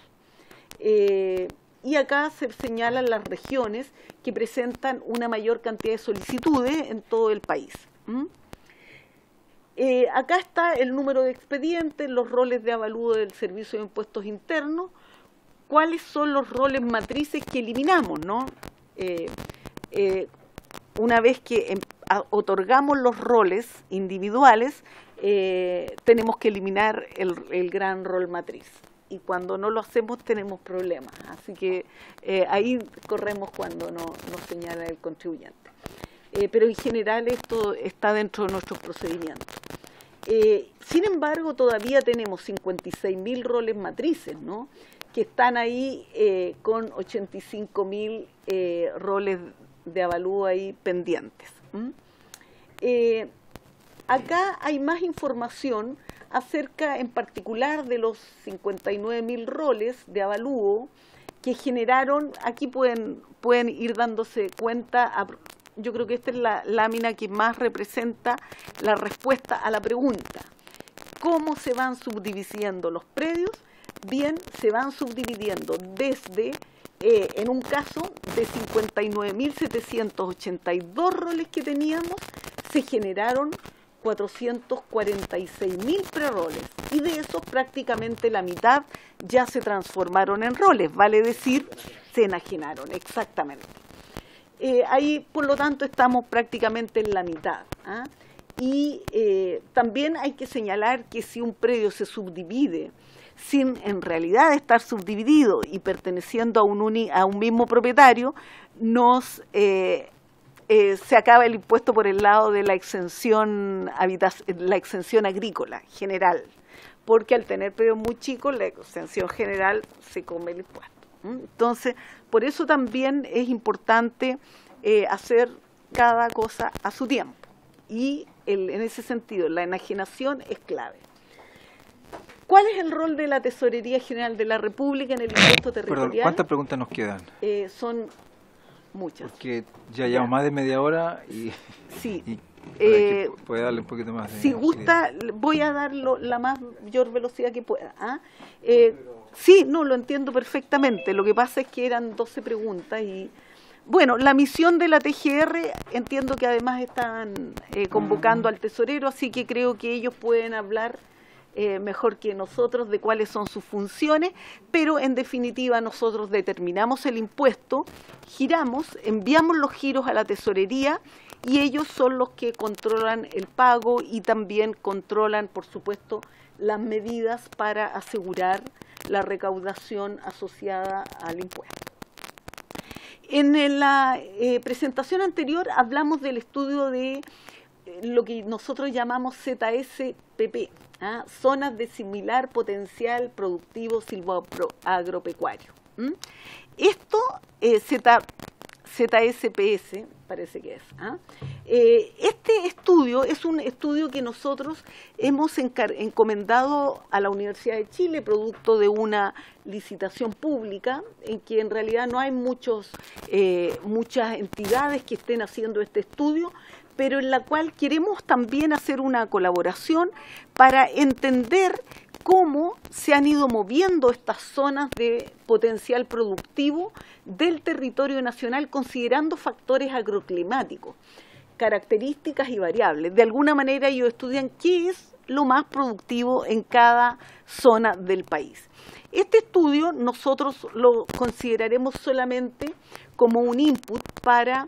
Y acá se señalan las regiones que presentan una mayor cantidad de solicitudes en todo el país. Acá está el número de expedientes, los roles de avalúo del Servicio de Impuestos Internos, cuáles son los roles matrices que eliminamos, ¿no? Una vez que otorgamos los roles individuales, tenemos que eliminar el gran rol matriz. Y cuando no lo hacemos tenemos problemas. Así que ahí corremos cuando nos señala el contribuyente. Pero en general esto está dentro de nuestros procedimientos. Sin embargo, todavía tenemos 56.000 roles matrices, ¿no? Que están ahí con 85.000 roles de avalúo ahí pendientes. Acá hay más información acerca en particular de los 59.000 roles de avalúo que generaron. Aquí pueden ir dándose cuenta, yo creo que esta es la lámina que más representa la respuesta a la pregunta. ¿Cómo se van subdividiendo los predios? Bien, se van subdividiendo desde, en un caso, de 59.782 roles que teníamos, se generaron 446.000 preroles, y de esos prácticamente la mitad ya se transformaron en roles, vale decir, se enajenaron, exactamente. Ahí, por lo tanto, estamos prácticamente en la mitad, ¿ah? Y también hay que señalar que si un predio se subdivide sin en realidad estar subdividido y perteneciendo a un mismo propietario, se acaba el impuesto por el lado de la exención agrícola general, porque al tener predios muy chicos, la exención general se come el impuesto. Entonces, por eso también es importante hacer cada cosa a su tiempo, y en ese sentido la enajenación es clave. ¿Cuál es el rol de la Tesorería General de la República en el impuesto territorial? Perdón, ¿cuántas preguntas nos quedan? Son muchas. Porque ya llevamos más de media hora y, sí. puede darle un poquito más de... Si gusta, voy a dar la mayor velocidad que pueda. ¿Ah? Sí, no, lo entiendo perfectamente. Lo que pasa es que eran 12 preguntas y Bueno, la misión de la TGR, entiendo que además están convocando al tesorero, así que creo que ellos pueden hablar mejor que nosotros de cuáles son sus funciones, pero en definitiva nosotros determinamos el impuesto, giramos, enviamos los giros a la tesorería y ellos son los que controlan el pago y también controlan, por supuesto, las medidas para asegurar la recaudación asociada al impuesto. En la presentación anterior hablamos del estudio de lo que nosotros llamamos ZSPP, zonas de similar potencial productivo silvoagropecuario. Esto, ZSPS, parece que es. Este estudio es un estudio que nosotros hemos encomendado a la Universidad de Chile, producto de una licitación pública, en que en realidad no hay muchas entidades que estén haciendo este estudio, pero en la cual queremos también hacer una colaboración para entender cómo se han ido moviendo estas zonas de potencial productivo del territorio nacional considerando factores agroclimáticos, características y variables. De alguna manera ellos estudian qué es lo más productivo en cada zona del país. Este estudio nosotros lo consideraremos solamente como un input para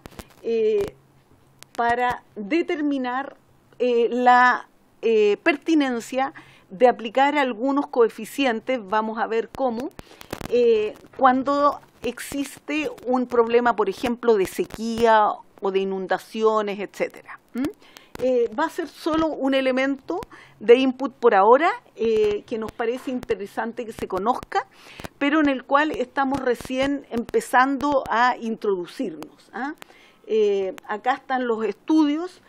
determinar la pertinencia de aplicar algunos coeficientes, vamos a ver cómo, cuando existe un problema, por ejemplo, de sequía o de inundaciones, etcétera. Va a ser solo un elemento de input por ahora, que nos parece interesante que se conozca, pero en el cual estamos recién empezando a introducirnos. Acá están los estudios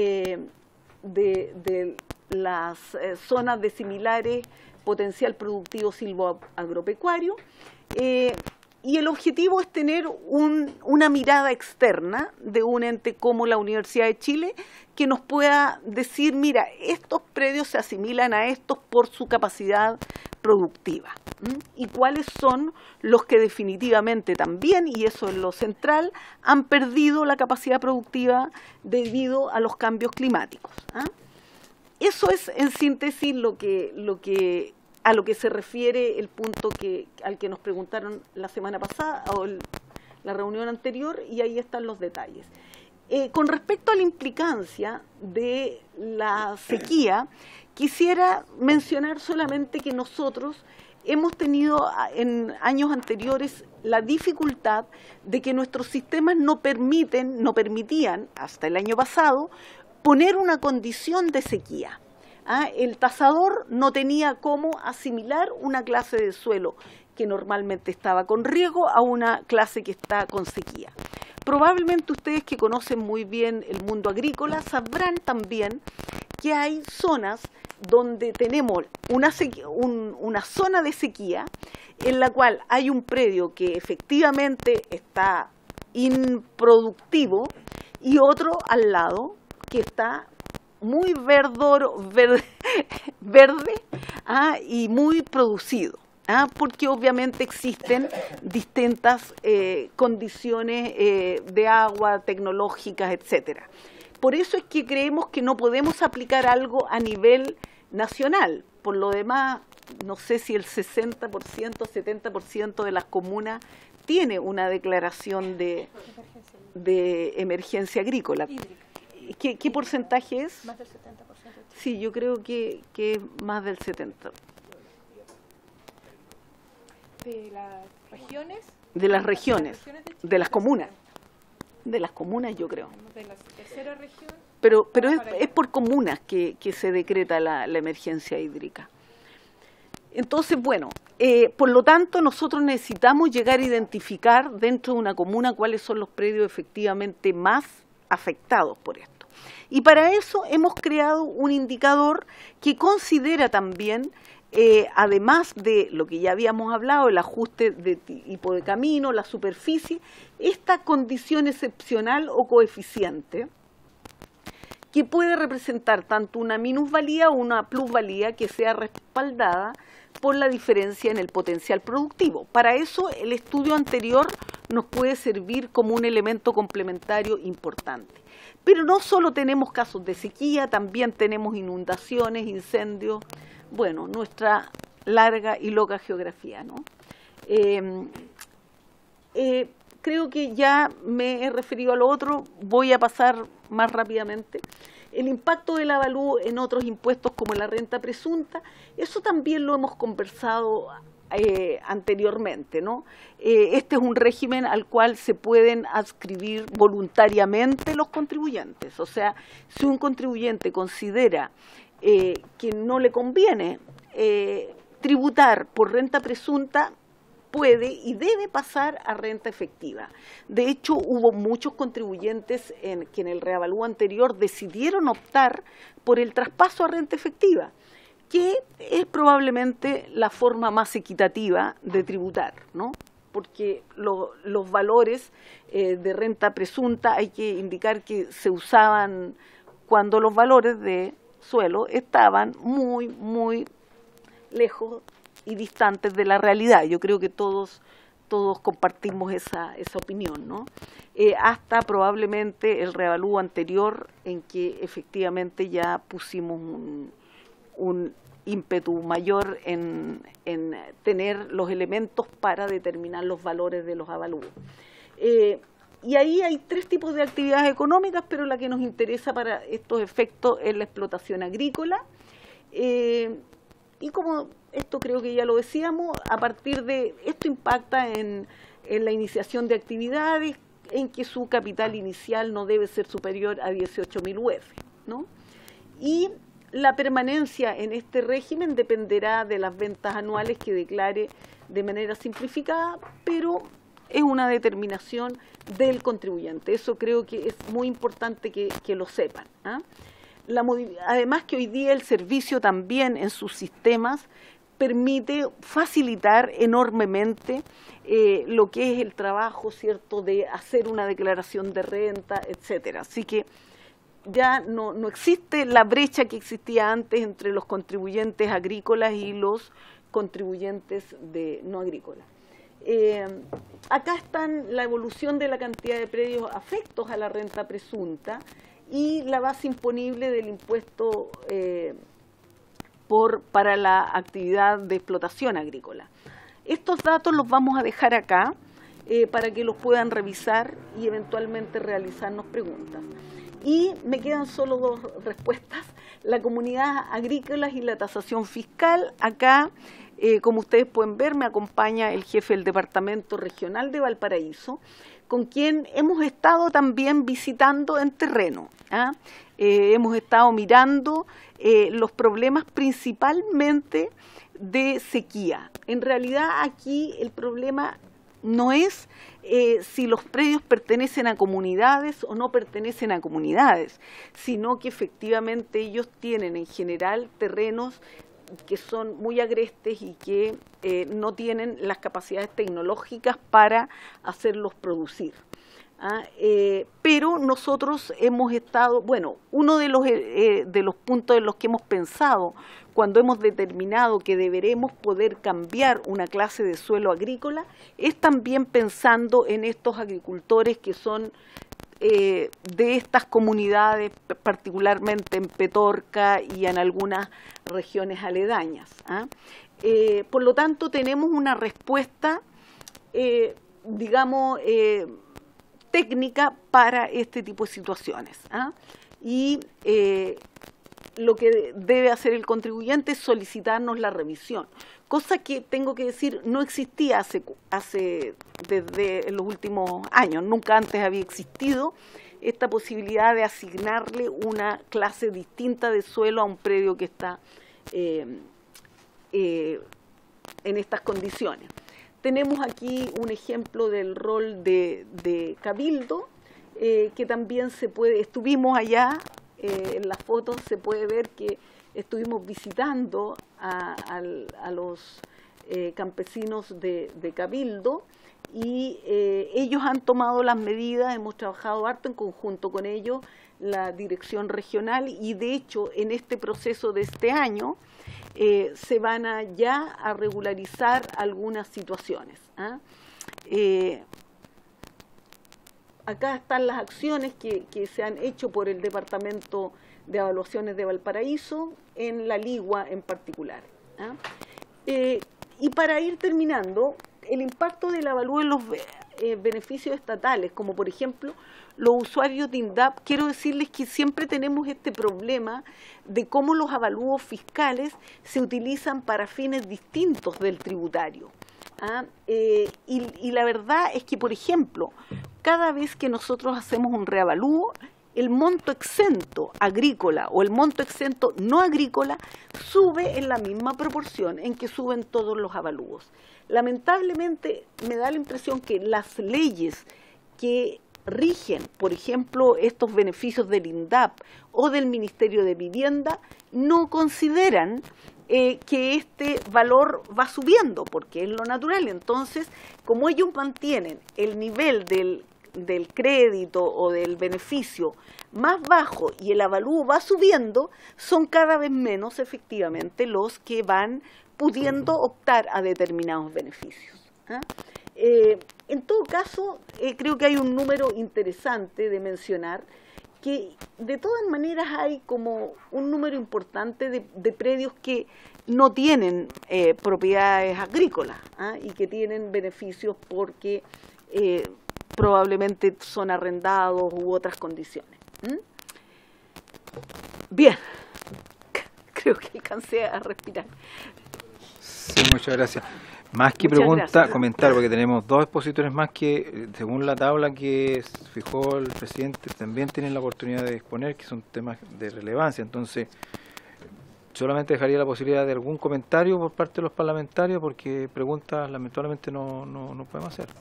de las zonas de similares potencial productivo silvoagropecuario, y el objetivo es tener una mirada externa de un ente como la Universidad de Chile que nos pueda decir, mira, estos predios se asimilan a estos por su capacidad productiva. Y cuáles son los que definitivamente también, y eso es lo central, han perdido la capacidad productiva debido a los cambios climáticos. Eso es en síntesis a lo que se refiere el punto al que nos preguntaron la semana pasada o la reunión anterior, y ahí están los detalles. Con respecto a la implicancia de la sequía, quisiera mencionar solamente que nosotros hemos tenido en años anteriores la dificultad de que nuestros sistemas no permitían, hasta el año pasado, poner una condición de sequía. El tasador no tenía cómo asimilar una clase de suelo que normalmente estaba con riego a una clase que está con sequía. Probablemente ustedes que conocen muy bien el mundo agrícola sabrán también que hay zonas donde tenemos una zona de sequía en la cual hay un predio que efectivamente está improductivo y otro al lado que está muy verde y muy producido, porque obviamente existen distintas condiciones de agua, tecnológicas, etcétera. Por eso es que creemos que no podemos aplicar algo a nivel nacional. Por lo demás, no sé si el 60%, 70% de las comunas tiene una declaración de emergencia agrícola. ¿Qué porcentaje es? Más del 70%. Sí, yo creo que es más del 70%. ¿De las regiones? De las regiones, de las comunas. De las comunas, yo creo. De la tercera región. Pero es por comunas que se decreta la emergencia hídrica. Entonces, bueno, por lo tanto, nosotros necesitamos llegar a identificar dentro de una comuna cuáles son los predios efectivamente más afectados por esto. Y para eso hemos creado un indicador que considera también, además de lo que ya habíamos hablado, el ajuste de tipo de camino, la superficie, esta condición excepcional o coeficiente, que puede representar tanto una minusvalía o una plusvalía que sea respaldada por la diferencia en el potencial productivo. Para eso el estudio anterior nos puede servir como un elemento complementario importante. Pero no solo tenemos casos de sequía, también tenemos inundaciones, incendios, bueno, nuestra larga y loca geografía, ¿no? Creo que ya me he referido a lo otro, voy a pasar más rápidamente. El impacto del avalúo en otros impuestos como la renta presunta, eso también lo hemos conversado anteriormente, ¿no? Este es un régimen al cual se pueden adscribir voluntariamente los contribuyentes. O sea, si un contribuyente considera que no le conviene tributar por renta presunta, puede y debe pasar a renta efectiva. De hecho, hubo muchos contribuyentes que en el reavalúo anterior decidieron optar por el traspaso a renta efectiva, que es probablemente la forma más equitativa de tributar, ¿no? Porque los valores de renta presunta hay que indicar que se usaban cuando los valores de suelo estaban muy, muy lejos y distantes de la realidad. Yo creo que todos compartimos esa opinión, ¿no? Hasta probablemente el reavalúo anterior en que efectivamente ya pusimos un ímpetu mayor en tener los elementos para determinar los valores de los avalúos. Y ahí hay tres tipos de actividades económicas, pero la que nos interesa para estos efectos es la explotación agrícola. Y como esto creo que ya lo decíamos, a partir de esto impacta en la iniciación de actividades en que su capital inicial no debe ser superior a 18.000 UF, ¿no? Y la permanencia en este régimen dependerá de las ventas anuales que declare de manera simplificada, pero es una determinación del contribuyente. Eso creo que es muy importante que lo sepan, ¿ah? Además que hoy día el servicio también en sus sistemas permite facilitar enormemente lo que es el trabajo, ¿cierto?, de hacer una declaración de renta, etcétera. Así que ya no existe la brecha que existía antes entre los contribuyentes agrícolas y los contribuyentes no agrícolas. Acá están la evolución de la cantidad de predios afectos a la renta presunta y la base imponible del impuesto para la actividad de explotación agrícola. Estos datos los vamos a dejar acá para que los puedan revisar y eventualmente realizarnos preguntas. Y me quedan solo dos respuestas: la comunidad agrícola y la tasación fiscal. Acá, como ustedes pueden ver, me acompaña el jefe del Departamento Regional de Valparaíso, con quien hemos estado también visitando en terreno, ¿ah? Hemos estado mirando los problemas principalmente de sequía. En realidad aquí el problema no es si los predios pertenecen a comunidades o no pertenecen a comunidades, sino que efectivamente ellos tienen en general terrenos que son muy agrestes y que no tienen las capacidades tecnológicas para hacerlos producir. Pero nosotros hemos estado, bueno, uno de los puntos en los que hemos pensado cuando hemos determinado que deberemos poder cambiar una clase de suelo agrícola es también pensando en estos agricultores que son de estas comunidades, particularmente en Petorca y en algunas regiones aledañas. Por lo tanto, tenemos una respuesta, digamos, técnica para este tipo de situaciones. Y lo que debe hacer el contribuyente es solicitarnos la revisión, cosa que tengo que decir no existía desde los últimos años. Nunca antes había existido esta posibilidad de asignarle una clase distinta de suelo a un predio que está en estas condiciones. Tenemos aquí un ejemplo del rol de cabildo, que también se puede, estuvimos allá, en las fotos se puede ver que estuvimos visitando a los campesinos de cabildo y ellos han tomado las medidas, hemos trabajado harto en conjunto con ellos, la dirección regional, y de hecho en este proceso de este año se van ya a regularizar algunas situaciones. Acá están las acciones que se han hecho por el Departamento de Evaluaciones de Valparaíso, en la Ligua en particular. Y para ir terminando, el impacto del avalúo en los beneficios estatales, como por ejemplo los usuarios de INDAP, quiero decirles que siempre tenemos este problema de cómo los avalúos fiscales se utilizan para fines distintos del tributario. Y la verdad es que, por ejemplo, cada vez que nosotros hacemos un reavalúo, el monto exento agrícola o el monto exento no agrícola sube en la misma proporción en que suben todos los avalúos. Lamentablemente me da la impresión que las leyes que rigen, por ejemplo, estos beneficios del INDAP o del Ministerio de Vivienda, no consideran que este valor va subiendo, porque es lo natural. Entonces, como ellos mantienen el nivel del crédito o del beneficio más bajo y el avalúo va subiendo, son cada vez menos efectivamente los que van pudiendo optar a determinados beneficios. En todo caso, creo que hay un número interesante de mencionar, que de todas maneras hay como un número importante de predios que no tienen propiedades agrícolas y que tienen beneficios porque probablemente son arrendados u otras condiciones. Bien, creo que alcancé a respirar. Sí, muchas gracias. Más que pregunta, comentar, porque tenemos dos expositores más que, según la tabla que fijó el presidente, también tienen la oportunidad de exponer, que son temas de relevancia. Entonces, solamente dejaría la posibilidad de algún comentario por parte de los parlamentarios, porque preguntas lamentablemente no podemos hacer.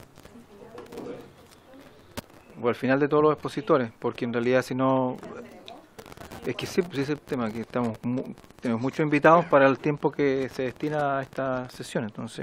O al final de todos los expositores, porque en realidad si no... Es que sí, pues es el tema, que tenemos muchos invitados para el tiempo que se destina a esta sesión. Entonces,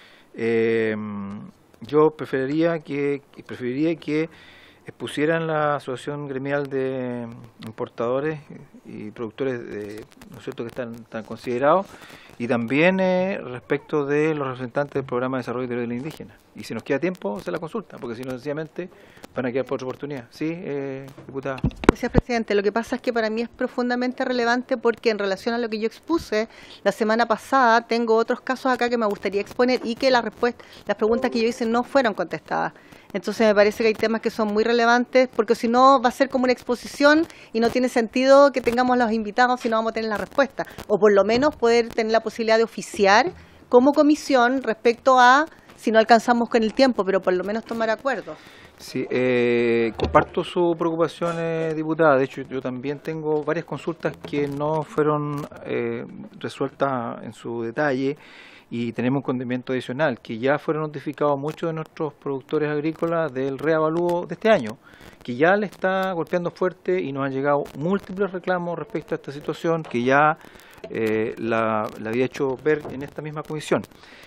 yo preferiría que expusieran la Asociación Gremial de Importadores y Productores, ¿no es cierto?, que están considerados, y también respecto de los representantes del Programa de Desarrollo de la Indígena. Y si nos queda tiempo, se la consulta, porque si no, sencillamente van a quedar por otra oportunidad. Sí, diputada. Gracias, presidente. Lo que pasa es que para mí es profundamente relevante, porque en relación a lo que yo expuse la semana pasada, tengo otros casos acá que me gustaría exponer y que las preguntas que yo hice no fueron contestadas. Entonces me parece que hay temas que son muy relevantes, porque si no va a ser como una exposición y no tiene sentido que tengamos los invitados si no vamos a tener la respuesta. O por lo menos poder tener la posibilidad de oficiar como comisión respecto a, si no alcanzamos con el tiempo, pero por lo menos tomar acuerdos. Sí, comparto su preocupación, diputada. De hecho, yo también tengo varias consultas que no fueron resueltas en su detalle, y tenemos un condimento adicional, que ya fueron notificados muchos de nuestros productores agrícolas del reavalúo de este año, que ya le está golpeando fuerte, y nos han llegado múltiples reclamos respecto a esta situación, que ya la había hecho ver en esta misma comisión.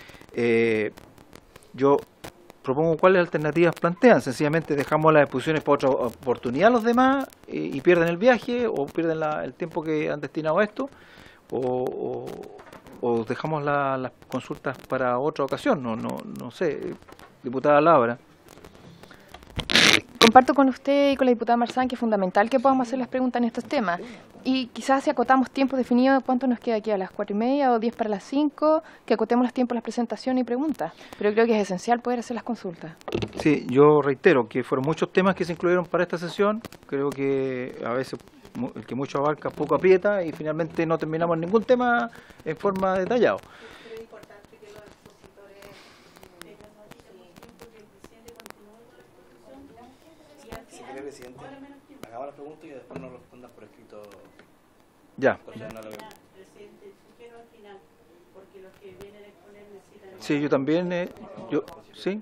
Yo propongo cuáles alternativas plantean. Sencillamente dejamos las exposiciones para otra oportunidad a los demás y pierden el viaje o pierden el tiempo que han destinado a esto, o dejamos las consultas para otra ocasión. No sé, diputada Laura. Comparto con usted y con la diputada Marzán que es fundamental que podamos hacer las preguntas en estos temas. Y quizás si acotamos tiempos definidos, ¿cuánto nos queda aquí? ¿A las 4:30 o 10 para las 5? Que acotemos los tiempos de las presentaciones y preguntas. Pero creo que es esencial poder hacer las consultas. Sí, yo reitero que fueron muchos temas que se incluyeron para esta sesión. Creo que a veces el que mucho abarca poco aprieta, y finalmente no terminamos ningún tema en forma detallada. Presidente, hagamos la pregunta y después nos respondan por escrito. Ya. Sí, yo también. Sí.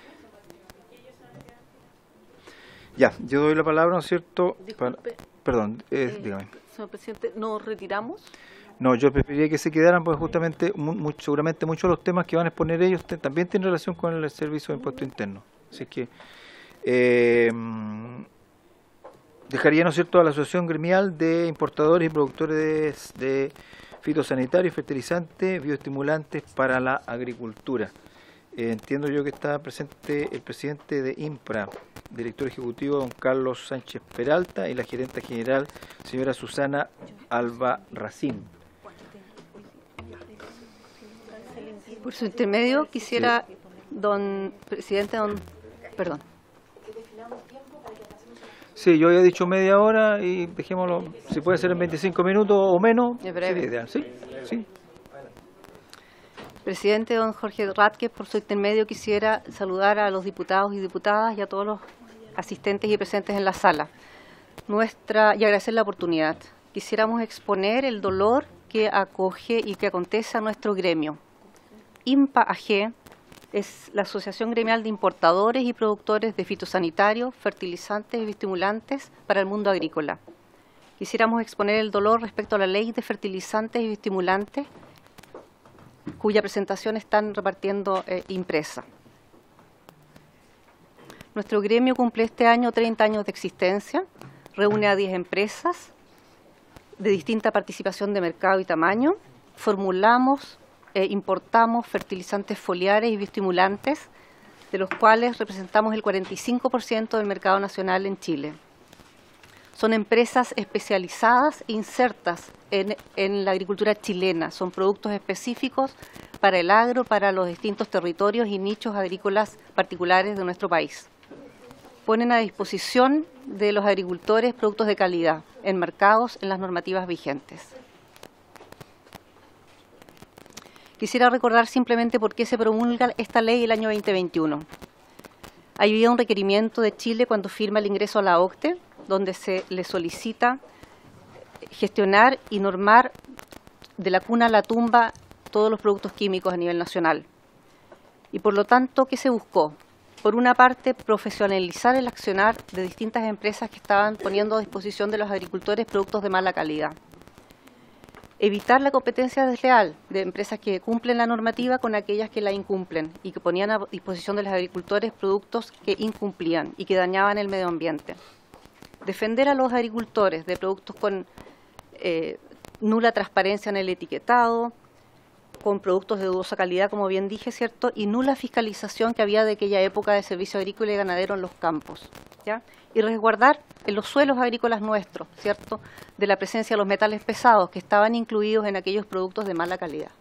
Ya, yo doy la palabra, ¿no es cierto? Disculpe. Perdón, dígame. Señor presidente, ¿nos retiramos? No, yo preferiría que se quedaran porque justamente seguramente muchos de los temas que van a exponer ellos también tienen relación con el servicio de impuesto interno. Así es que dejaría, ¿no es cierto?, a la Asociación Gremial de Importadores y Productores de Fitosanitarios, Fertilizantes, Bioestimulantes para la Agricultura. Entiendo yo que está presente el presidente de IMPRA, director ejecutivo don Carlos Sánchez Peralta, y la gerenta general, señora Susana Albarracín. Por su intermedio quisiera, don presidente, perdón. Sí, yo había dicho media hora y dejémoslo, si puede ser en 25 minutos o menos, sería ideal. Sí, sí. Presidente don Jorge Ratke, por su intermedio quisiera saludar a los diputados y diputadas y a todos los asistentes y presentes en la sala y agradecer la oportunidad. Quisiéramos exponer el dolor que acoge y que acontece a nuestro gremio. IMPA AG es la Asociación Gremial de Importadores y Productores de Fitosanitarios, Fertilizantes y Bioestimulantes para el mundo agrícola. Quisiéramos exponer el dolor respecto a la Ley de Fertilizantes y Bioestimulantes, cuya presentación están repartiendo impresa. Nuestro gremio cumple este año 30 años de existencia, reúne a 10 empresas de distinta participación de mercado y tamaño, formulamos importamos fertilizantes foliares y bioestimulantes, de los cuales representamos el 45% del mercado nacional en Chile. Son empresas especializadas e insertas en la agricultura chilena. Son productos específicos para el agro, para los distintos territorios y nichos agrícolas particulares de nuestro país. Ponen a disposición de los agricultores productos de calidad, enmarcados en las normativas vigentes. Quisiera recordar simplemente por qué se promulga esta ley el año 2021. Había un requerimiento de Chile cuando firma el ingreso a la OCDE, donde se le solicita gestionar y normar de la cuna a la tumba todos los productos químicos a nivel nacional. Y por lo tanto, ¿qué se buscó? Por una parte, profesionalizar el accionar de distintas empresas que estaban poniendo a disposición de los agricultores productos de mala calidad. Evitar la competencia desleal de empresas que cumplen la normativa con aquellas que la incumplen y que ponían a disposición de los agricultores productos que incumplían y que dañaban el medio ambiente. Defender a los agricultores de productos con nula transparencia en el etiquetado, con productos de dudosa calidad, como bien dije, ¿cierto? Y nula fiscalización que había de aquella época de servicio agrícola y ganadero en los campos, ¿ya? Y resguardar en los suelos agrícolas nuestros, ¿cierto?, de la presencia de los metales pesados que estaban incluidos en aquellos productos de mala calidad.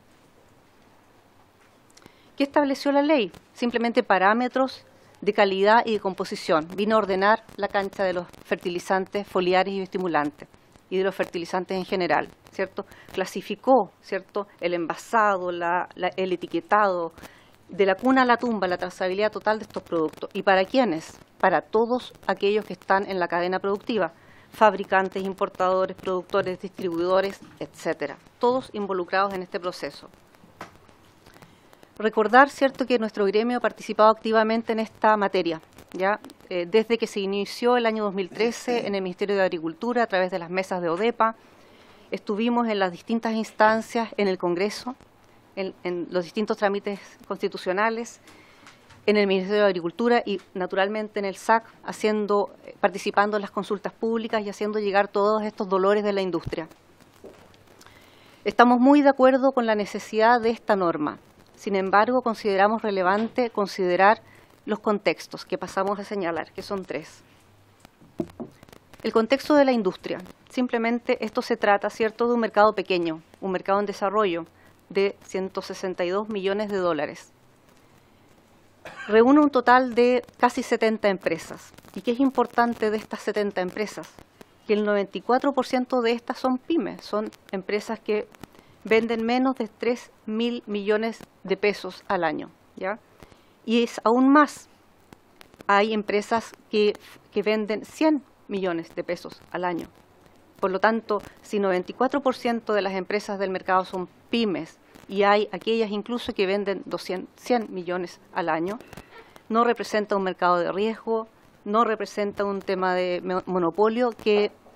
¿Qué estableció la ley? Simplemente parámetros de calidad y de composición. Vino a ordenar la cancha de los fertilizantes foliares y bioestimulantes y de los fertilizantes en general, ¿cierto? Clasificó, ¿cierto?, el envasado, el etiquetado, de la cuna a la tumba, la trazabilidad total de estos productos. ¿Y para quiénes? Para todos aquellos que están en la cadena productiva, fabricantes, importadores, productores, distribuidores, etcétera, todos involucrados en este proceso. Recordar, ¿cierto?, que nuestro gremio ha participado activamente en esta materia, ¿ya? Desde que se inició el año 2013 en el Ministerio de Agricultura a través de las mesas de ODEPA, estuvimos en las distintas instancias en el Congreso, en los distintos trámites constitucionales, en el Ministerio de Agricultura y naturalmente en el SAC, participando en las consultas públicas y haciendo llegar todos estos dolores de la industria. Estamos muy de acuerdo con la necesidad de esta norma. Sin embargo, consideramos relevante considerar los contextos que pasamos a señalar, que son 3. El contexto de la industria. Simplemente esto se trata, ¿cierto?, de un mercado pequeño, un mercado en desarrollo de 162 millones de dólares. Reúne un total de casi 70 empresas. ¿Y qué es importante de estas 70 empresas? Que el 94% de estas son pymes, son empresas que venden menos de 3.000 millones de pesos al año, ¿ya? Y es aún más. Hay empresas que venden 100 millones de pesos al año. Por lo tanto, si 94% de las empresas del mercado son pymes y hay aquellas incluso que venden 100 millones al año, no representa un mercado de riesgo, no representa un tema de monopolio que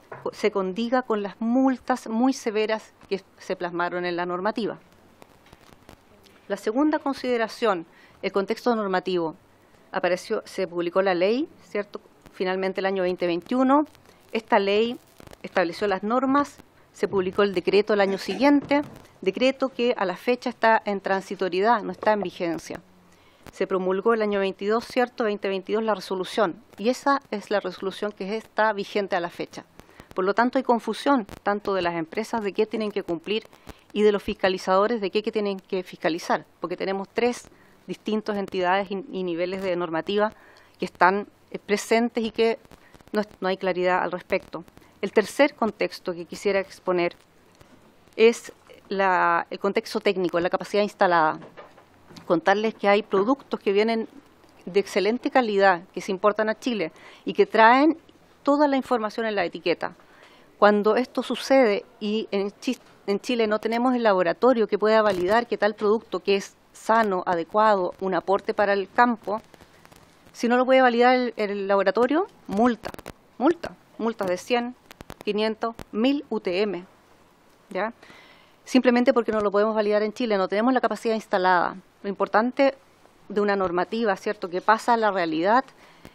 se condiga con las multas muy severas que se plasmaron en la normativa. La segunda consideración, el contexto normativo. Se publicó la ley, ¿cierto? Finalmente el año 2021. Esta ley estableció las normas, se publicó el decreto el año siguiente, decreto que a la fecha está en transitoriedad, no está en vigencia. Se promulgó el año 22, ¿cierto? 2022 la resolución, y esa es la resolución que está vigente a la fecha. Por lo tanto, hay confusión tanto de las empresas de qué tienen que cumplir y de los fiscalizadores de qué tienen que fiscalizar, porque tenemos tres distintas entidades y niveles de normativa que están presentes y que no hay claridad al respecto. El tercer contexto que quisiera exponer es el contexto técnico, la capacidad instalada. Contarles que hay productos que vienen de excelente calidad, que se importan a Chile y que traen toda la información en la etiqueta. Cuando esto sucede y en Chile no tenemos el laboratorio que pueda validar que tal producto que es sano, adecuado, un aporte para el campo, si no lo puede validar el laboratorio, multas de 100, 500, 1000 UTM, ¿ya? Simplemente porque no lo podemos validar en Chile, no tenemos la capacidad instalada. Lo importante de una normativa, ¿cierto?, que pasa a la realidad,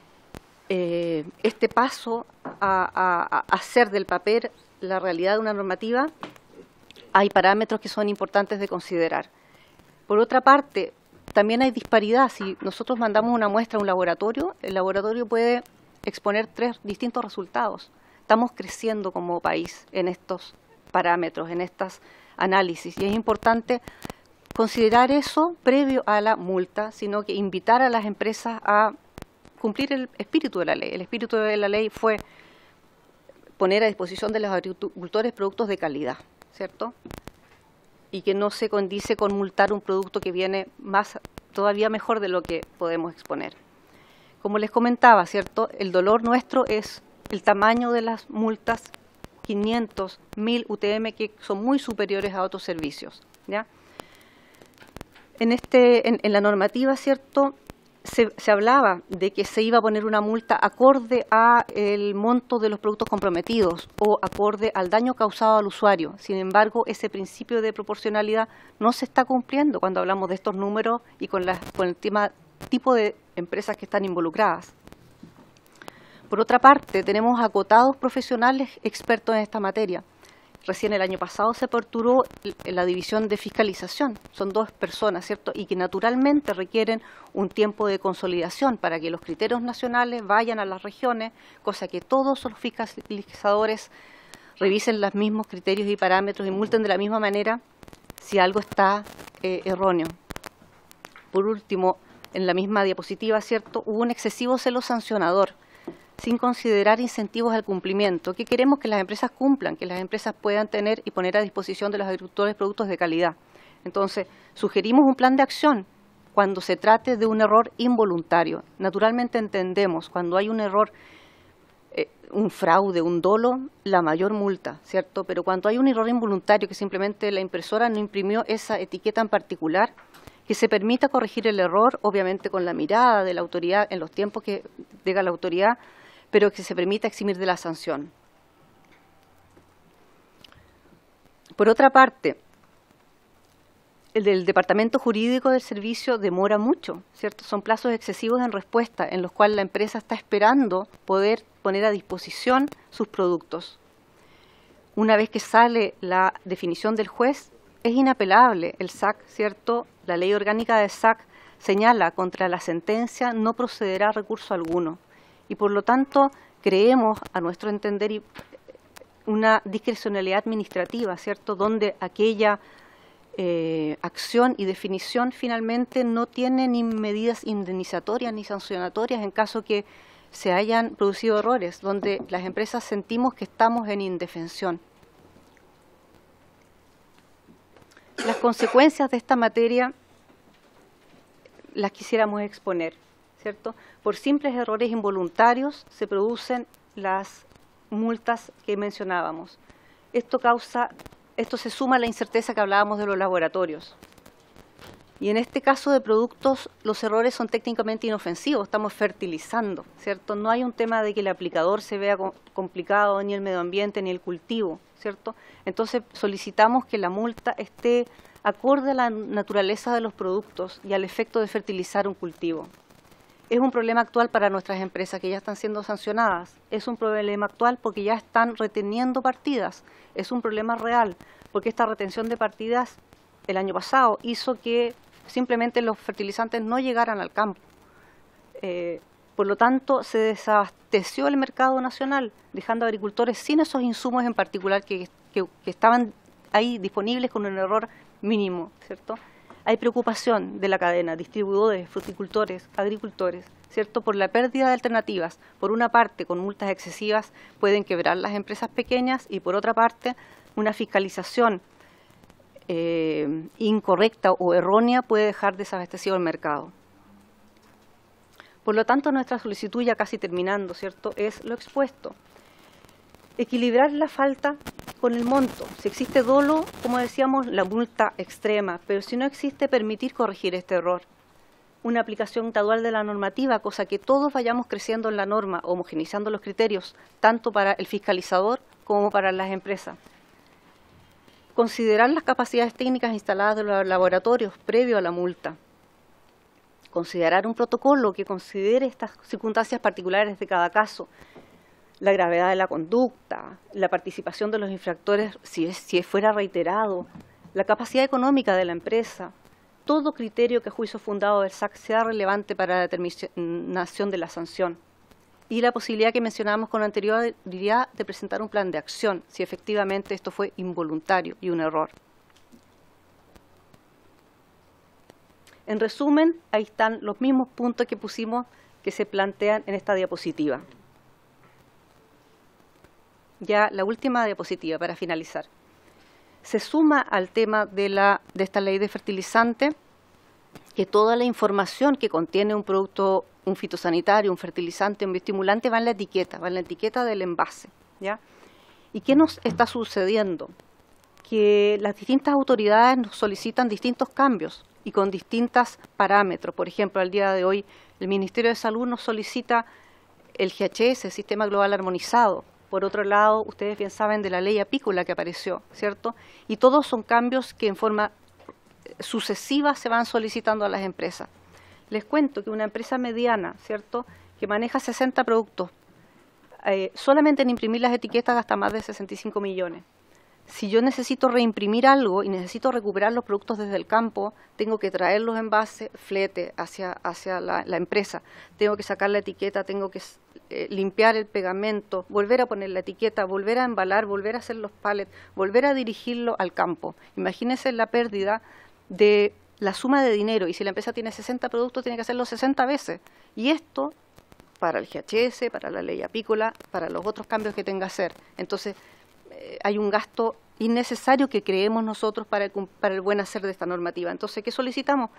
este paso a hacer del papel la realidad de una normativa, hay parámetros que son importantes de considerar. Por otra parte, también hay disparidad. Si nosotros mandamos una muestra a un laboratorio, el laboratorio puede exponer 3 distintos resultados. Estamos creciendo como país en estos parámetros, en estos análisis, y es importante considerar eso previo a la multa, sino que invitar a las empresas a cumplir el espíritu de la ley. El espíritu de la ley fue poner a disposición de los agricultores productos de calidad, ¿cierto? Y que no se condice con multar un producto que viene todavía mejor de lo que podemos exponer. Como les comentaba, ¿cierto?, el dolor nuestro es el tamaño de las multas, 500, 1000 UTM, que son muy superiores a otros servicios, ¿ya? En la normativa, ¿cierto?, se hablaba de que se iba a poner una multa acorde a el monto de los productos comprometidos o acorde al daño causado al usuario. Sin embargo, ese principio de proporcionalidad no se está cumpliendo cuando hablamos de estos números y con el tipo de empresas que están involucradas. Por otra parte, tenemos acotados profesionales expertos en esta materia. Recién el año pasado se aperturó la división de fiscalización. Son 2 personas, ¿cierto?, y que naturalmente requieren un tiempo de consolidación para que los criterios nacionales vayan a las regiones, cosa que todos los fiscalizadores revisen los mismos criterios y parámetros y multen de la misma manera si algo está erróneo. Por último, en la misma diapositiva, ¿cierto?, hubo un excesivo celo sancionador, sin considerar incentivos al cumplimiento, que queremos que las empresas cumplan, que las empresas puedan tener y poner a disposición de los agricultores productos de calidad. Entonces, sugerimos un plan de acción cuando se trate de un error involuntario. Naturalmente entendemos cuando hay un error, un fraude, un dolo, la mayor multa, ¿cierto? Pero cuando hay un error involuntario, que simplemente la impresora no imprimió esa etiqueta en particular, que se permita corregir el error, obviamente con la mirada de la autoridad en los tiempos que llega la autoridad, pero que se permita eximir de la sanción. Por otra parte, el departamento jurídico del servicio demora mucho, ¿cierto? Son plazos excesivos en respuesta, en los cuales la empresa está esperando poder poner a disposición sus productos. Una vez que sale la definición del juez, es inapelable el SAC, ¿cierto? La ley orgánica del SAC señala contra la sentencia no procederá recurso alguno. Y por lo tanto, creemos, a nuestro entender, una discrecionalidad administrativa, ¿cierto?, donde aquella acción y definición finalmente no tiene ni medidas indemnizatorias ni sancionatorias en caso que se hayan producido errores, donde las empresas sentimos que estamos en indefensión. Las consecuencias de esta materia las quisiéramos exponer, ¿cierto? Por simples errores involuntarios se producen las multas que mencionábamos. Esto se suma a la incerteza que hablábamos de los laboratorios. Y en este caso de productos, los errores son técnicamente inofensivos, estamos fertilizando, ¿cierto? No hay un tema de que el aplicador se vea complicado, ni el medio ambiente, ni el cultivo, ¿cierto? Entonces solicitamos que la multa esté acorde a la naturaleza de los productos y al efecto de fertilizar un cultivo. Es un problema actual para nuestras empresas que ya están siendo sancionadas, es un problema actual porque ya están reteniendo partidas, es un problema real, porque esta retención de partidas el año pasado hizo que simplemente los fertilizantes no llegaran al campo. Por lo tanto, se desabasteció el mercado nacional, dejando a agricultores sin esos insumos en particular que estaban ahí disponibles con un error mínimo, ¿cierto? Hay preocupación de la cadena, distribuidores, fruticultores, agricultores, ¿cierto? Por la pérdida de alternativas. Por una parte, con multas excesivas pueden quebrar las empresas pequeñas y por otra parte, una fiscalización incorrecta o errónea puede dejar desabastecido el mercado. Por lo tanto, nuestra solicitud, ya casi terminando, ¿cierto?, es lo expuesto. Equilibrar la falta con el monto. Si existe dolo, como decíamos, la multa extrema, pero si no existe, permitir corregir este error. Una aplicación gradual de la normativa, cosa que todos vayamos creciendo en la norma, homogeneizando los criterios, tanto para el fiscalizador como para las empresas. Considerar las capacidades técnicas instaladas de los laboratorios previo a la multa. Considerar un protocolo que considere estas circunstancias particulares de cada caso, la gravedad de la conducta, la participación de los infractores si fuera reiterado, la capacidad económica de la empresa, todo criterio que a juicio fundado del SAC sea relevante para la determinación de la sanción. Y la posibilidad que mencionábamos con anterioridad de presentar un plan de acción, si efectivamente esto fue involuntario y un error. En resumen, ahí están los mismos puntos que pusimos, que se plantean en esta diapositiva. Ya la última diapositiva para finalizar. Se suma al tema de esta ley de fertilizante que toda la información que contiene un producto, un fitosanitario, un fertilizante, un bioestimulante, va en la etiqueta del envase, ¿ya? ¿Y qué nos está sucediendo? Que las distintas autoridades nos solicitan distintos cambios y con distintos parámetros. Por ejemplo, al día de hoy, el Ministerio de Salud nos solicita el GHS, el Sistema Global Armonizado. Por otro lado, ustedes bien saben de la ley apícola que apareció, ¿cierto? Y todos son cambios que en forma sucesiva se van solicitando a las empresas. Les cuento que una empresa mediana, ¿cierto?, que maneja 60 productos, solamente en imprimir las etiquetas gasta más de 65 millones. Si yo necesito reimprimir algo y necesito recuperar los productos desde el campo, tengo que traer los envases, flete hacia la empresa, tengo que sacar la etiqueta, tengo que limpiar el pegamento, volver a poner la etiqueta, volver a embalar, volver a hacer los pallets, volver a dirigirlo al campo. Imagínense la pérdida de la suma de dinero, y si la empresa tiene 60 productos, tiene que hacerlo 60 veces. Y esto para el GHS, para la ley apícola, para los otros cambios que tenga que hacer. Entonces, hay un gasto innecesario que creemos nosotros para el buen hacer de esta normativa. Entonces, ¿qué solicitamos?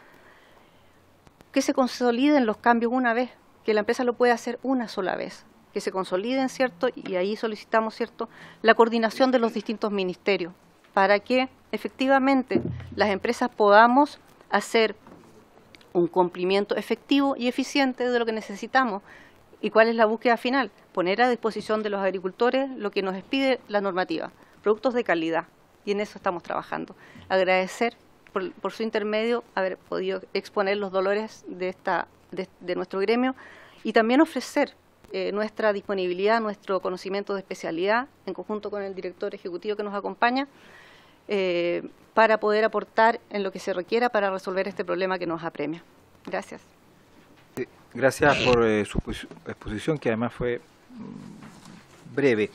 Que se consoliden los cambios una vez, que la empresa lo pueda hacer una sola vez, que se consoliden, ¿cierto? Y ahí solicitamos, ¿cierto?, la coordinación de los distintos ministerios, para que efectivamente las empresas podamos hacer un cumplimiento efectivo y eficiente de lo que necesitamos. ¿Y cuál es la búsqueda final? Poner a disposición de los agricultores lo que nos pide la normativa, productos de calidad, y en eso estamos trabajando. Agradecer por su intermedio haber podido exponer los dolores de nuestro gremio y también ofrecer nuestra disponibilidad, nuestro conocimiento de especialidad, en conjunto con el director ejecutivo que nos acompaña, para poder aportar en lo que se requiera para resolver este problema que nos apremia. Gracias. Gracias por su exposición, que además fue breve.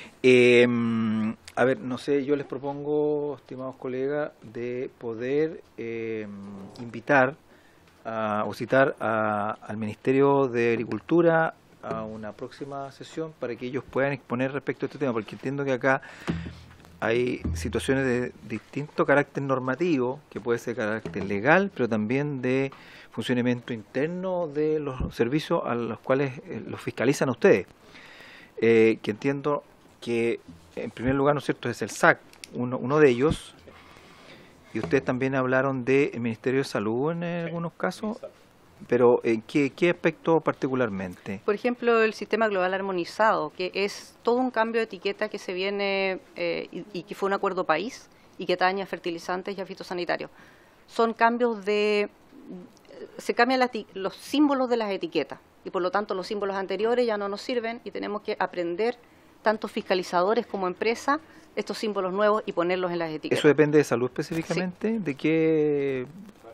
A ver, no sé, yo les propongo, estimados colegas, de poder invitar o citar al Ministerio de Agricultura a una próxima sesión para que ellos puedan exponer respecto a este tema, porque entiendo que acá hay situaciones de distinto carácter normativo, que puede ser de carácter legal, pero también de funcionamiento interno de los servicios a los cuales los fiscalizan a ustedes. Que entiendo que, en primer lugar, ¿no es cierto?, es el SAC, uno de ellos, y ustedes también hablaron del Ministerio de Salud en algunos casos, pero ¿en qué aspecto particularmente? Por ejemplo, el sistema global armonizado, que es todo un cambio de etiqueta que se viene y que fue un acuerdo país y que atañe a fertilizantes y a fitosanitarios. Son cambios se cambian los símbolos de las etiquetas y por lo tanto los símbolos anteriores ya no nos sirven y tenemos que aprender, tanto fiscalizadores como empresa, estos símbolos nuevos y ponerlos en las etiquetas. ¿Eso depende de salud específicamente? Sí. ¿De qué?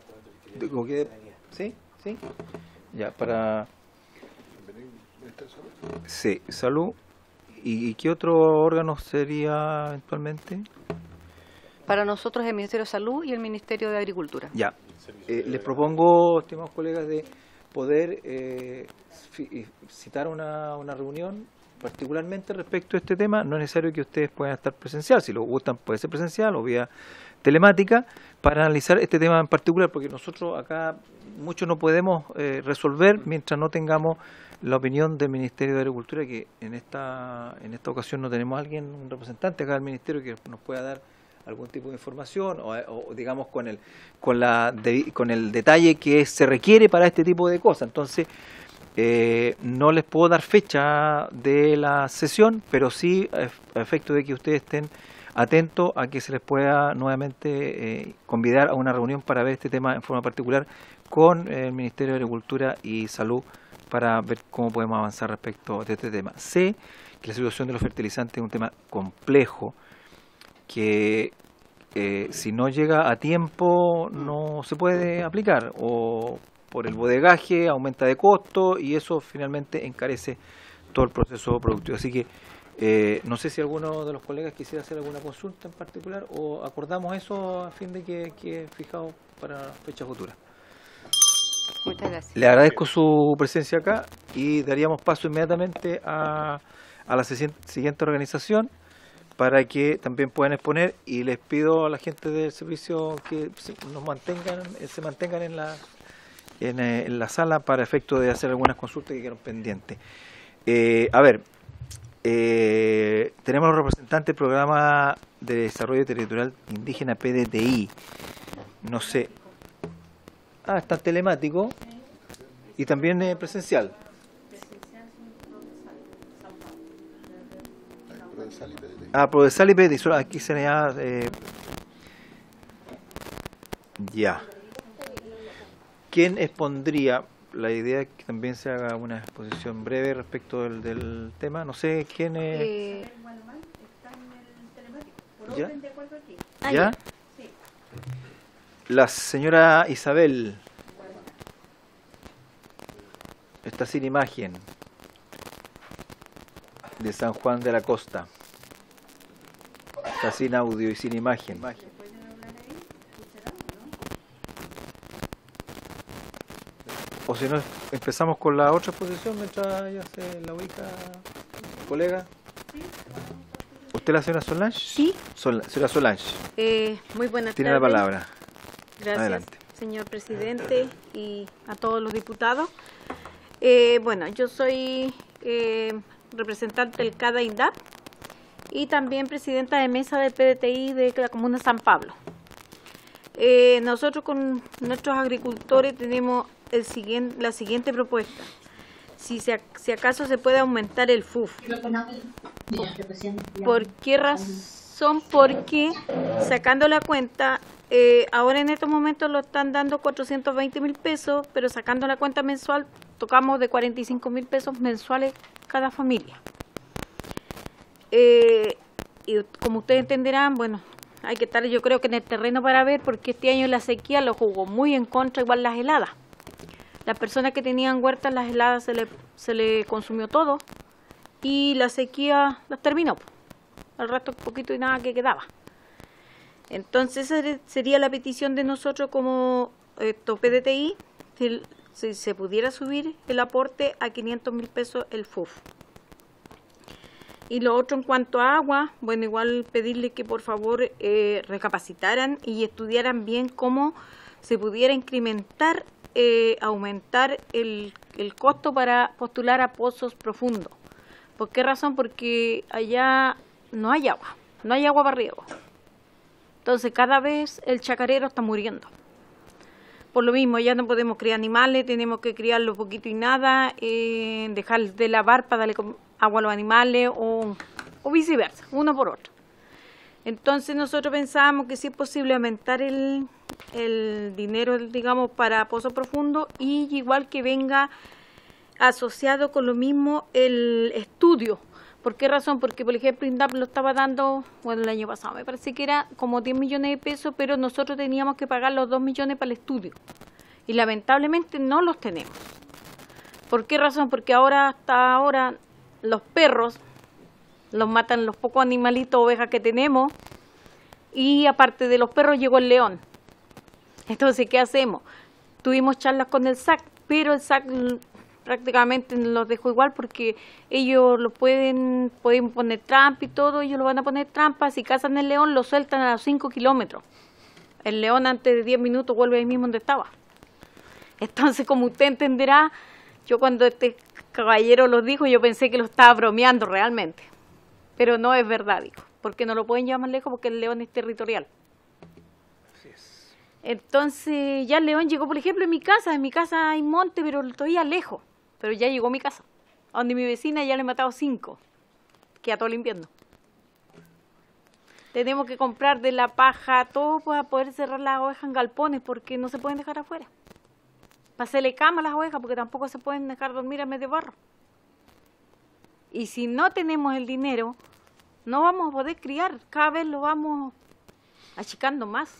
¿Sí? ¿Sí? Ya, para... Sí, salud. ¿Y qué otro órgano sería eventualmente? Para nosotros el Ministerio de Salud y el Ministerio de Agricultura. Ya. Les propongo, estimados colegas, de poder citar una reunión particularmente respecto a este tema. No es necesario que ustedes puedan estar presencial, si lo gustan puede ser presencial o vía telemática, para analizar este tema en particular, porque nosotros acá mucho no podemos resolver mientras no tengamos la opinión del Ministerio de Agricultura, que en esta ocasión no tenemos a alguien, un representante acá del Ministerio que nos pueda dar algún tipo de información o digamos con el detalle que se requiere para este tipo de cosas. Entonces no les puedo dar fecha de la sesión, pero sí a efecto de que ustedes estén atentos a que se les pueda nuevamente convidar a una reunión para ver este tema en forma particular con el Ministerio de Agricultura y Salud para ver cómo podemos avanzar respecto de este tema. Sé que la situación de los fertilizantes es un tema complejo, que si no llega a tiempo no se puede aplicar, o por el bodegaje aumenta de costo y eso finalmente encarece todo el proceso productivo. Así que no sé si alguno de los colegas quisiera hacer alguna consulta en particular o acordamos eso a fin de que fijado para fecha futura. Muchas gracias. Le agradezco su presencia acá y daríamos paso inmediatamente a la siguiente organización para que también puedan exponer, y les pido a la gente del servicio que se mantengan en la sala para efecto de hacer algunas consultas que quedan pendientes. Tenemos los representantes del Programa de Desarrollo Territorial Indígena PDTI. No sé. Está telemático y también presencial. Prodesal y PDTI. Aquí se le da... ya. ¿Quién expondría? La idea es que también se haga una exposición breve respecto del tema. No sé quién es. ¿Ya? ¿Ya? La señora Isabel está sin imagen, de San Juan de la Costa. Está sin audio y sin imagen. O si no, empezamos con la otra exposición mientras ya se la ubica, colega. ¿Usted la señora Solange? Sí. Señora Solange. Muy buenas tardes. Tiene la palabra. Gracias, adelante. señor presidente, y a todos los diputados. Bueno, yo soy representante del CADA INDAP y también presidenta de mesa del PDTI de la comuna de San Pablo. Nosotros con nuestros agricultores tenemos la siguiente propuesta. Si acaso se puede aumentar el FUF. ¿Por qué razón? Porque sacando la cuenta, ahora en estos momentos lo están dando 420.000 pesos, pero sacando la cuenta mensual tocamos de 45.000 pesos mensuales cada familia. Y como ustedes entenderán, bueno, hay que estar yo creo que en el terreno para ver, porque este año la sequía lo jugó muy en contra, igual las heladas. Las personas que tenían huertas, las heladas se le consumió todo y la sequía las terminó. Al resto poquito y nada que quedaba. Entonces esa sería la petición de nosotros como PDTI, si se pudiera subir el aporte a 500.000 pesos el FUF. Y lo otro en cuanto a agua, bueno, igual pedirle que por favor recapacitaran y estudiaran bien cómo se pudiera incrementar, aumentar el costo para postular a pozos profundos. ¿Por qué razón? Porque allá no hay agua para riego. Entonces cada vez el chacarero está muriendo. Por lo mismo, ya no podemos criar animales, tenemos que criarlo poquito y nada, dejar de lavar para darle agua a los animales o viceversa, uno por otro. Entonces nosotros pensábamos que si es posible aumentar el dinero, digamos, para Pozo Profundo, y igual que venga asociado con lo mismo el estudio. ¿Por qué razón? Porque, por ejemplo, INDAP lo estaba dando, bueno, el año pasado me parece que era como 10 millones de pesos, pero nosotros teníamos que pagar los 2 millones para el estudio. Y lamentablemente no los tenemos. ¿Por qué razón? Porque hasta ahora, los perros los matan los pocos animalitos, ovejas que tenemos, y aparte de los perros llegó el león. Entonces, ¿qué hacemos? Tuvimos charlas con el SAC, pero el SAC prácticamente los dejó igual porque ellos pueden poner trampa y todo, ellos lo van a poner trampa. Si cazan el león, lo sueltan a los 5 kilómetros. El león antes de 10 minutos vuelve ahí mismo donde estaba. Entonces, como usted entenderá, yo cuando este caballero lo dijo, yo pensé que lo estaba bromeando realmente. Pero no es verdad, digo, porque no lo pueden llevar más lejos porque el león es territorial. Entonces, ya el león llegó, por ejemplo, en mi casa hay monte, pero todavía lejos. Pero ya llegó a mi casa, a donde mi vecina ya le he matado 5, que a todo el invierno. Tenemos que comprar de la paja todo para poder cerrar las ovejas en galpones, porque no se pueden dejar afuera. Para hacerle cama a las ovejas, porque tampoco se pueden dejar dormir en medio de barro. Y si no tenemos el dinero, no vamos a poder criar, cada vez lo vamos achicando más.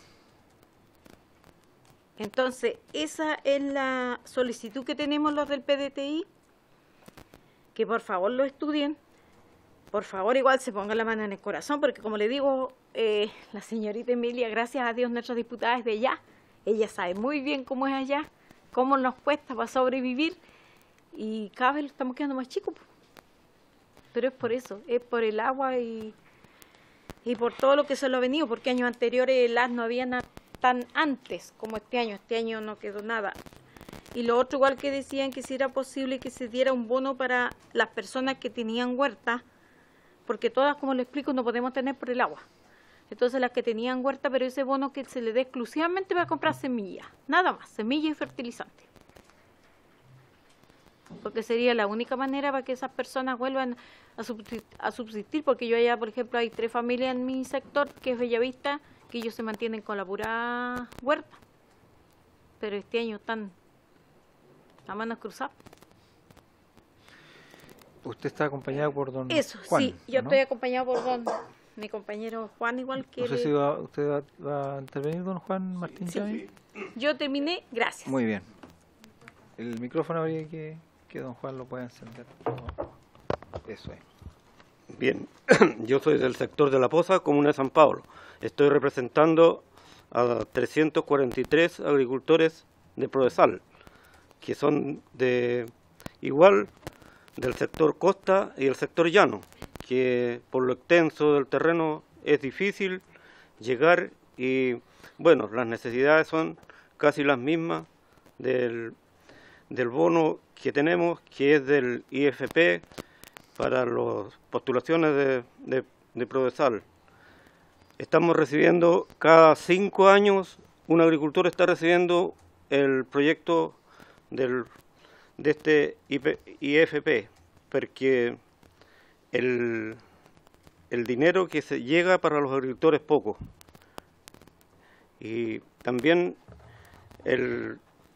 Entonces, esa es la solicitud que tenemos los del PDTI, que por favor lo estudien, por favor igual se pongan la mano en el corazón, porque como le digo, la señorita Emilia, gracias a Dios, nuestra diputada es de allá, ella sabe muy bien cómo es allá, cómo nos cuesta para sobrevivir, y cada vez lo estamos quedando más chicos. Pero es por eso, es por el agua y por todo lo que se lo ha venido, porque años anteriores las no había nada tan antes como este año no quedó nada. Y lo otro igual que decían que si era posible que se diera un bono para las personas que tenían huerta, porque todas, como le explico, no podemos tener por el agua. Entonces las que tenían huerta, pero ese bono que se le dé exclusivamente para comprar semillas, nada más, semillas y fertilizantes. Porque sería la única manera para que esas personas vuelvan a subsistir, porque yo allá, por ejemplo, hay 3 familias en mi sector, que es Bellavista, que ellos se mantienen con la pura huerta, pero este año están a manos cruzadas. ¿Usted está acompañado por don Eso, Juan? sí, yo ¿no? estoy acompañado por mi compañero Juan, igual que No sé si usted va a intervenir, don Juan Martín. Sí. Yo terminé, gracias. Muy bien. El micrófono habría que don Juan lo pueda encender. Eso es. Bien, yo soy del sector de La Poza, comuna de San Pablo. Estoy representando a 343 agricultores de Prodesal, que son igual del sector costa y del sector llano, que por lo extenso del terreno es difícil llegar y, bueno, las necesidades son casi las mismas del bono que tenemos, que es del IFP para las postulaciones de Prodesal. Estamos recibiendo cada 5 años, un agricultor está recibiendo el proyecto de este IFP, porque el dinero que se llega para los agricultores es poco. Y también el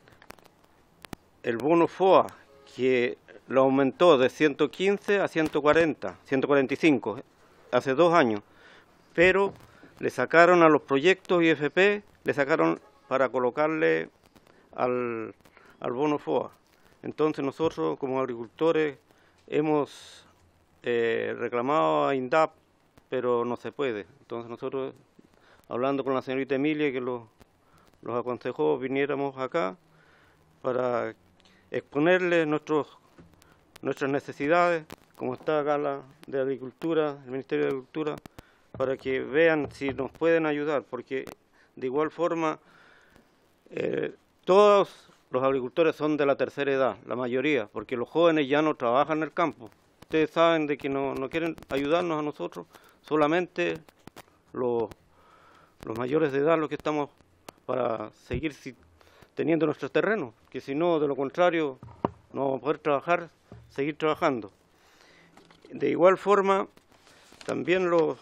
bono FOA, que lo aumentó de 115 a 145 hace 2 años, pero le sacaron a los proyectos IFP, le sacaron para colocarle al bono FOA. Entonces nosotros como agricultores hemos reclamado a INDAP, pero no se puede. Entonces nosotros, hablando con la señorita Emilia, que los aconsejó, viniéramos acá para exponerle nuestras necesidades, como está acá la de Agricultura, el Ministerio de Agricultura, para que vean si nos pueden ayudar, porque de igual forma todos los agricultores son de la tercera edad, la mayoría, porque los jóvenes ya no trabajan en el campo. Ustedes saben de que no quieren ayudarnos a nosotros, solamente los los mayores de edad los que estamos para seguir teniendo nuestros terrenos, que si no, de lo contrario, no vamos a poder trabajar, seguir trabajando. De igual forma, también los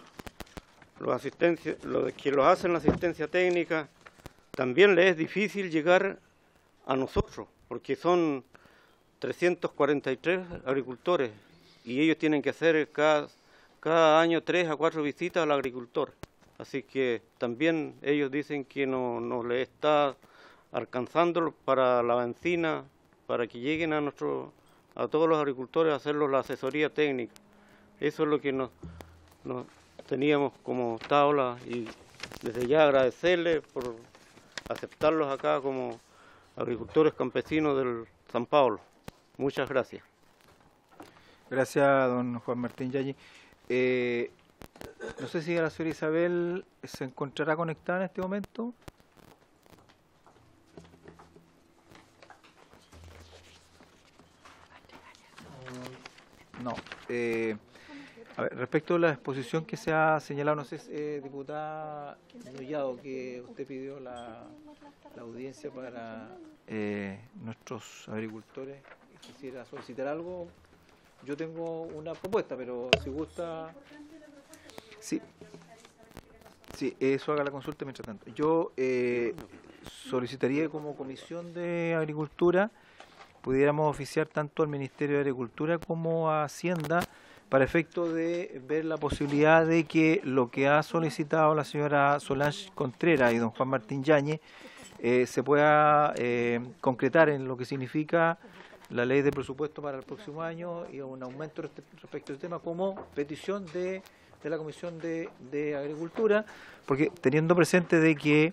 que los hacen la asistencia técnica, también les es difícil llegar a nosotros, porque son 343 agricultores y ellos tienen que hacer cada año 3 a 4 visitas al agricultor. Así que también ellos dicen que no les está alcanzando para la benzina, para que lleguen a todos los agricultores a hacerlos la asesoría técnica. Eso es lo que nos teníamos como tabla, y desde ya agradecerles por aceptarlos acá como agricultores campesinos del San Pablo. Muchas gracias. Gracias, don Juan Martín Yaggi. No sé si la señora Isabel se encontrará conectada en este momento. No. A ver, respecto a la exposición que se ha señalado, no sé, diputada Nullado, que usted pidió la audiencia para nuestros agricultores, quisiera solicitar algo. Yo tengo una propuesta, pero si gusta... Sí, eso haga la consulta mientras tanto. Yo solicitaría como Comisión de Agricultura pudiéramos oficiar tanto al Ministerio de Agricultura como a Hacienda para efecto de ver la posibilidad de que lo que ha solicitado la señora Solange Contreras y don Juan Martín Yáñez se pueda concretar en lo que significa la ley de presupuesto para el próximo año y un aumento respecto al tema como petición de la Comisión de Agricultura, porque teniendo presente de que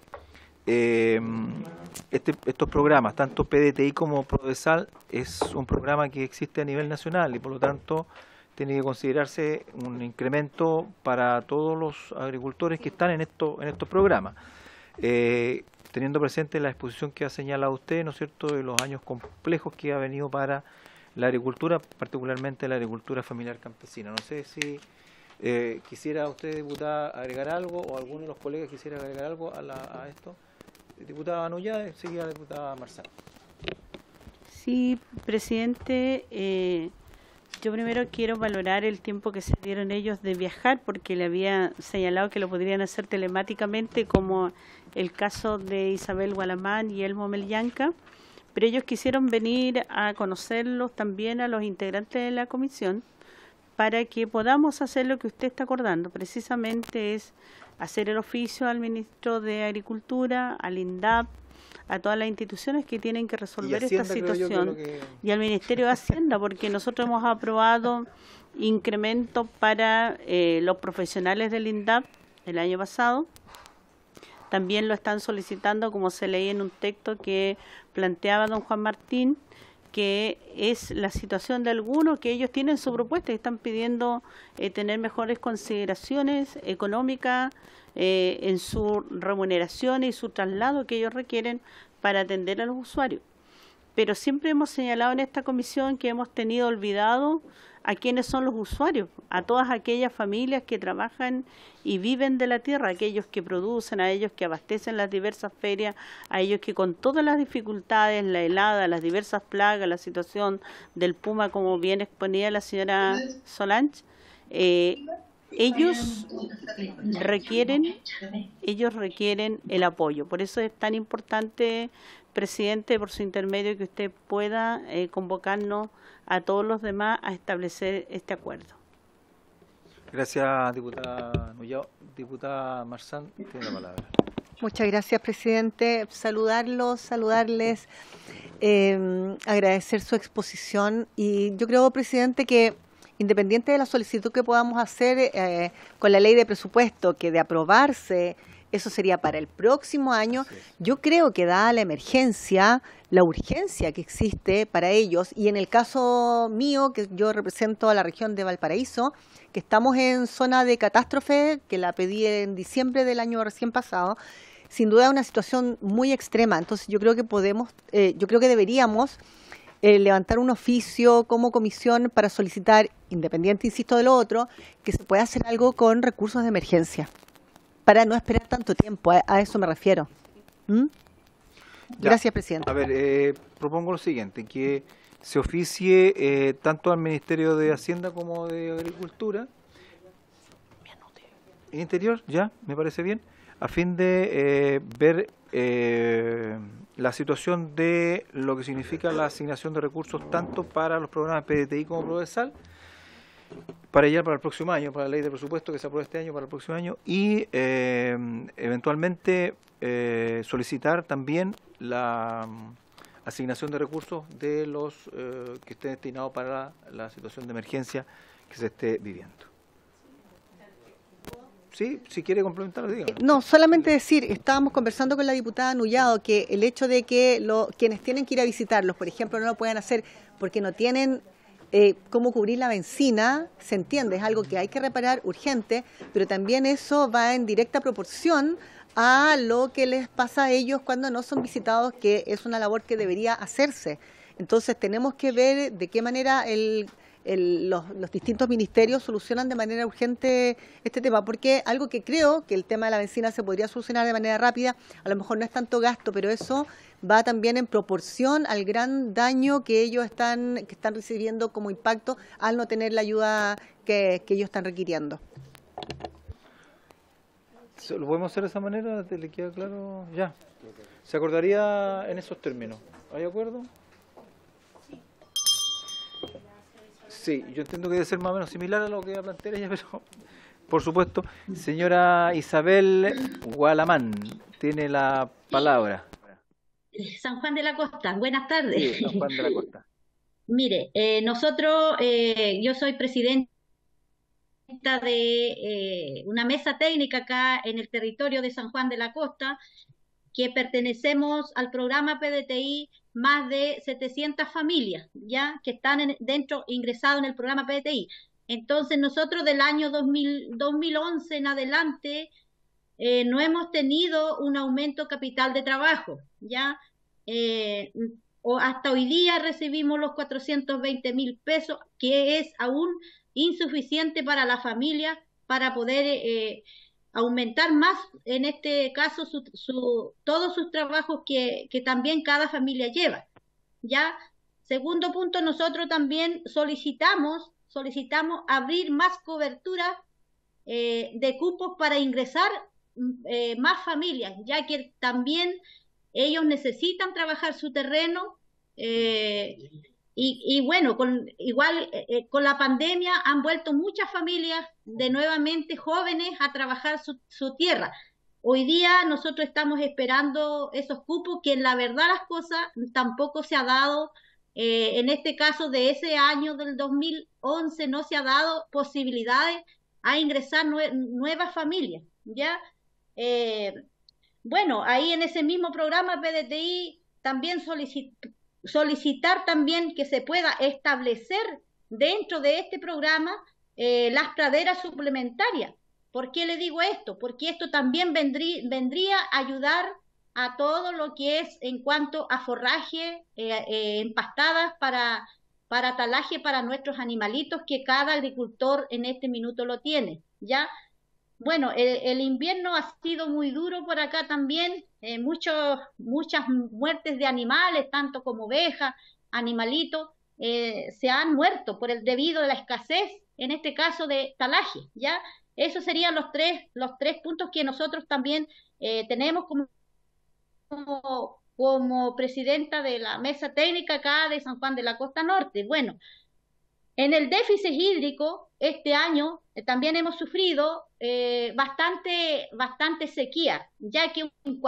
estos programas, tanto PDTI como Prodesal, es un programa que existe a nivel nacional y por lo tanto tiene que considerarse un incremento para todos los agricultores que están en estos programas. Teniendo presente la exposición que ha señalado usted, ¿no es cierto?, de los años complejos que ha venido para la agricultura, particularmente la agricultura familiar campesina. No sé si quisiera usted, diputada, agregar algo, o alguno de los colegas quisiera agregar algo a esto. Diputada Nullado, enseguida la diputada Marzán. Sí, presidente, yo primero quiero valorar el tiempo que se dieron ellos de viajar, porque le había señalado que lo podrían hacer telemáticamente, como el caso de Isabel Gualamán y Elmo Melillanca, pero ellos quisieron venir a conocerlos también a los integrantes de la comisión para que podamos hacer lo que usted está acordando, precisamente es hacer el oficio al ministro de Agricultura, al INDAP, a todas las instituciones que tienen que resolver esta situación, y al Ministerio de Hacienda, porque nosotros hemos aprobado incrementos para los profesionales del INDAP el año pasado. También lo están solicitando, como se leía en un texto que planteaba don Juan Martín, que es la situación de algunos que ellos tienen su propuesta y están pidiendo tener mejores consideraciones económicas en su remuneración y su traslado que ellos requieren para atender a los usuarios. Pero siempre hemos señalado en esta comisión que hemos tenido olvidado a quiénes son los usuarios, a todas aquellas familias que trabajan y viven de la tierra, a aquellos que producen, a ellos que abastecen las diversas ferias, a ellos que con todas las dificultades, la helada, las diversas plagas, la situación del puma, como bien exponía la señora Solange, ellos requieren el apoyo. Por eso es tan importante, presidente, por su intermedio, que usted pueda convocarnos a todos los demás a establecer este acuerdo. Gracias, diputada Nullado. Diputada Marzán, tiene la palabra. Muchas gracias, presidente. Saludarles, agradecer su exposición. Y yo creo, presidente, que independiente de la solicitud que podamos hacer con la ley de presupuesto, que de aprobarse, eso sería para el próximo año, yo creo que dada la emergencia, la urgencia que existe para ellos, y en el caso mío, que yo represento a la región de Valparaíso, que estamos en zona de catástrofe, que la pedí en diciembre del año recién pasado, sin duda es una situación muy extrema. Entonces yo creo que deberíamos levantar un oficio como comisión para solicitar, independiente, insisto, de lo otro, que se pueda hacer algo con recursos de emergencia. para no esperar tanto tiempo, a eso me refiero. ¿Mm? Ya. Gracias, presidente. A ver, propongo lo siguiente, que se oficie tanto al Ministerio de Hacienda como de Agricultura, Interior, ya, me parece bien, a fin de ver la situación de lo que significa la asignación de recursos tanto para los programas PDTI como Prodesal, para el próximo año, para la ley de presupuesto que se apruebe este año, para el próximo año, y eventualmente solicitar también la asignación de recursos de los que estén destinados para la situación de emergencia que se esté viviendo. Sí, si quiere complementarlo, dígame. No, solamente decir, estábamos conversando con la diputada Nullado que el hecho de que quienes tienen que ir a visitarlos, por ejemplo, no lo puedan hacer porque no tienen cómo cubrir la benzina, se entiende, es algo que hay que reparar urgente, pero también eso va en directa proporción a lo que les pasa a ellos cuando no son visitados, que es una labor que debería hacerse. Entonces tenemos que ver de qué manera los distintos ministerios solucionan de manera urgente este tema, porque algo que creo que el tema de la benzina se podría solucionar de manera rápida, a lo mejor no es tanto gasto, pero eso va también en proporción al gran daño que ellos están recibiendo como impacto al no tener la ayuda que ellos están requiriendo. ¿Lo podemos hacer de esa manera? ¿Le queda claro? Ya. ¿Se acordaría en esos términos? ¿Hay acuerdo? Sí, yo entiendo que debe ser más o menos similar a lo que plantea ella, pero por supuesto. Señora Isabel Gualamán, tiene la palabra. San Juan de la Costa, buenas tardes. Sí, San Juan de la Costa. Mire, nosotros, yo soy presidenta de una mesa técnica acá en el territorio de San Juan de la Costa, que pertenecemos al programa PDTI, más de 700 familias ya que están ingresados en el programa PDTI. Entonces nosotros del año 2011 en adelante no hemos tenido un aumento capital de trabajo, ya hasta hoy día recibimos los 420.000 pesos, que es aún insuficiente para la familia para poder aumentar más, en este caso, todos sus trabajos que también cada familia lleva. Ya, segundo punto, nosotros también solicitamos abrir más cobertura de cupos para ingresar más familias, ya que también ellos necesitan trabajar su terreno y bueno, con la pandemia han vuelto muchas familias de nuevamente jóvenes a trabajar su tierra. Hoy día nosotros estamos esperando esos cupos, que en la verdad las cosas tampoco se ha dado, en este caso de ese año del 2011 no se ha dado posibilidades a ingresar nuevas familias, ¿ya? Bueno, ahí en ese mismo programa PDTI también solicitar también que se pueda establecer dentro de este programa las praderas suplementarias. ¿Por qué le digo esto? Porque esto también vendría a ayudar a todo lo que es en cuanto a forraje, empastadas para talaje para nuestros animalitos, que cada agricultor en este minuto lo tiene, ¿ya? Bueno, el invierno ha sido muy duro por acá también, muchas muertes de animales, tanto como ovejas, animalitos, se han muerto debido a la escasez, en este caso de talaje, ¿ya? Esos serían los tres puntos que nosotros también tenemos como presidenta de la mesa técnica acá de San Juan de la Costa Norte. Bueno, en el déficit hídrico, este año también hemos sufrido bastante sequía, ya que un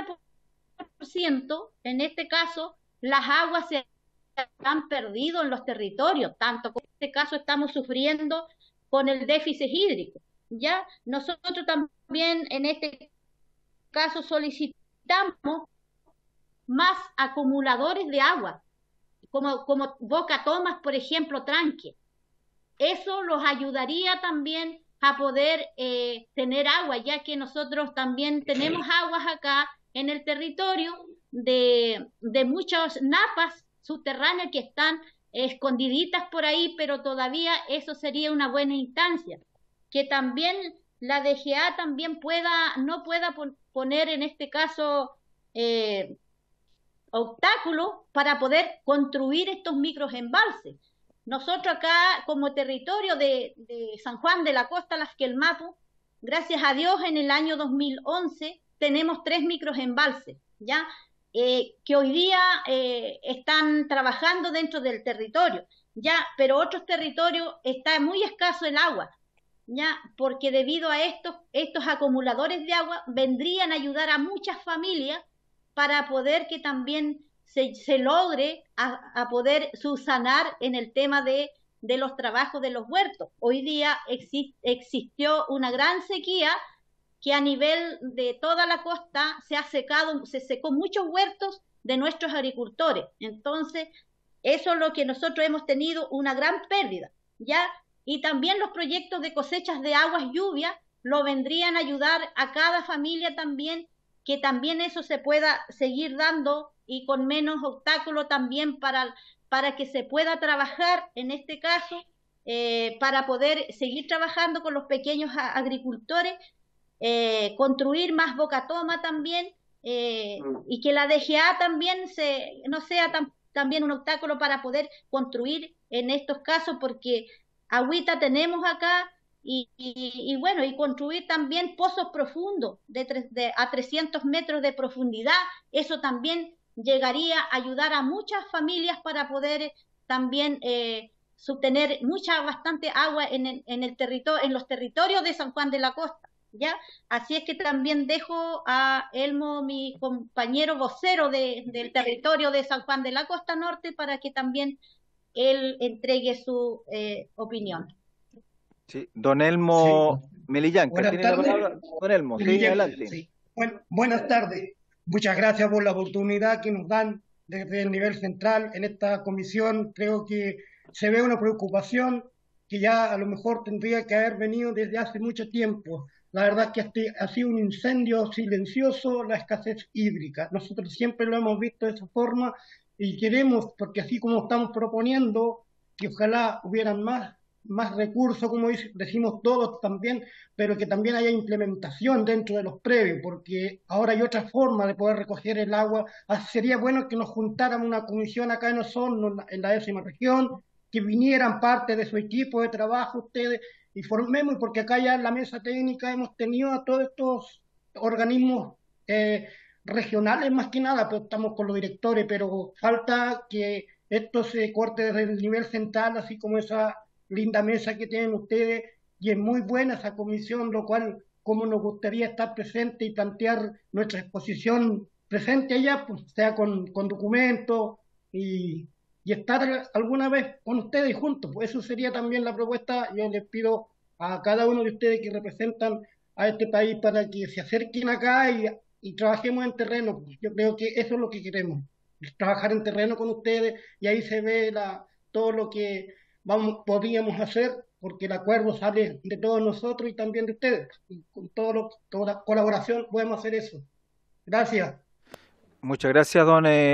40%, en este caso, las aguas se han perdido en los territorios, tanto como en este caso estamos sufriendo con el déficit hídrico. Ya nosotros también en este caso solicitamos más acumuladores de agua, como Boca Tomas, por ejemplo, Tranque. Eso los ayudaría también a poder tener agua, ya que nosotros también tenemos aguas acá en el territorio de muchas napas subterráneas que están escondiditas por ahí, pero todavía eso sería una buena instancia, que también la DGA también no pueda poner en este caso obstáculos para poder construir estos microembalses. Nosotros acá, como territorio de San Juan de la Costa, Las Quelmapu, gracias a Dios, en el año 2011 tenemos 3 microembalses, ¿ya? Que hoy día están trabajando dentro del territorio, ¿ya? Pero otros territorios está muy escaso el agua, ¿ya? Porque debido a estos acumuladores de agua vendrían a ayudar a muchas familias para poder que también se logre a poder subsanar en el tema de los trabajos de los huertos. Hoy día existió una gran sequía que a nivel de toda la costa se secó muchos huertos de nuestros agricultores. Entonces, eso es lo que nosotros hemos tenido una gran pérdida, ¿ya? Y también los proyectos de cosechas de aguas lluvias lo vendrían a ayudar a cada familia también, que también eso se pueda seguir dando y con menos obstáculos también para que se pueda trabajar en este caso, para poder seguir trabajando con los pequeños agricultores, construir más bocatoma también, y que la DGA también no sea también un obstáculo para poder construir en estos casos, porque agüita tenemos acá, y bueno, y construir también pozos profundos a 300 metros de profundidad. Eso también llegaría a ayudar a muchas familias para poder también subtener bastante agua en los territorios de San Juan de la Costa, ¿ya? Así es que también dejo a Elmo, mi compañero vocero del territorio de San Juan de la Costa Norte, para que también él entregue su opinión. Sí, don Elmo Melillanca, Buenas tiene la tardes. palabra. Don Elmo, sí, adelante. Sí. Buenas tardes. Muchas gracias por la oportunidad que nos dan desde el nivel central en esta comisión. Creo que se ve una preocupación que ya a lo mejor tendría que haber venido desde hace mucho tiempo. La verdad que ha sido un incendio silencioso la escasez hídrica. Nosotros siempre lo hemos visto de esa forma y queremos, porque así como estamos proponiendo, que ojalá hubieran más recursos, como decimos todos también, pero que también haya implementación dentro de los previos, porque ahora hay otra forma de poder recoger el agua. Sería bueno que nos juntáramos una comisión acá en Osorno, en la 10ª región, que vinieran parte de su equipo de trabajo ustedes y formemos, porque acá ya en la mesa técnica hemos tenido a todos estos organismos regionales más que nada, pero estamos con los directores, pero falta que esto se corte desde el nivel central, así como esa linda mesa que tienen ustedes, y es muy buena esa comisión, lo cual, como nos gustaría estar presente y plantear nuestra exposición presente allá, pues, sea con documentos y estar alguna vez con ustedes juntos. Pues eso sería también la propuesta. Yo les pido a cada uno de ustedes que representan a este país para que se acerquen acá y trabajemos en terreno. Yo creo que eso es lo que queremos, trabajar en terreno con ustedes, y ahí se ve todo lo que podríamos hacer, porque el acuerdo sale de todos nosotros y también de ustedes. Y con toda colaboración podemos hacer eso. Gracias. Muchas gracias,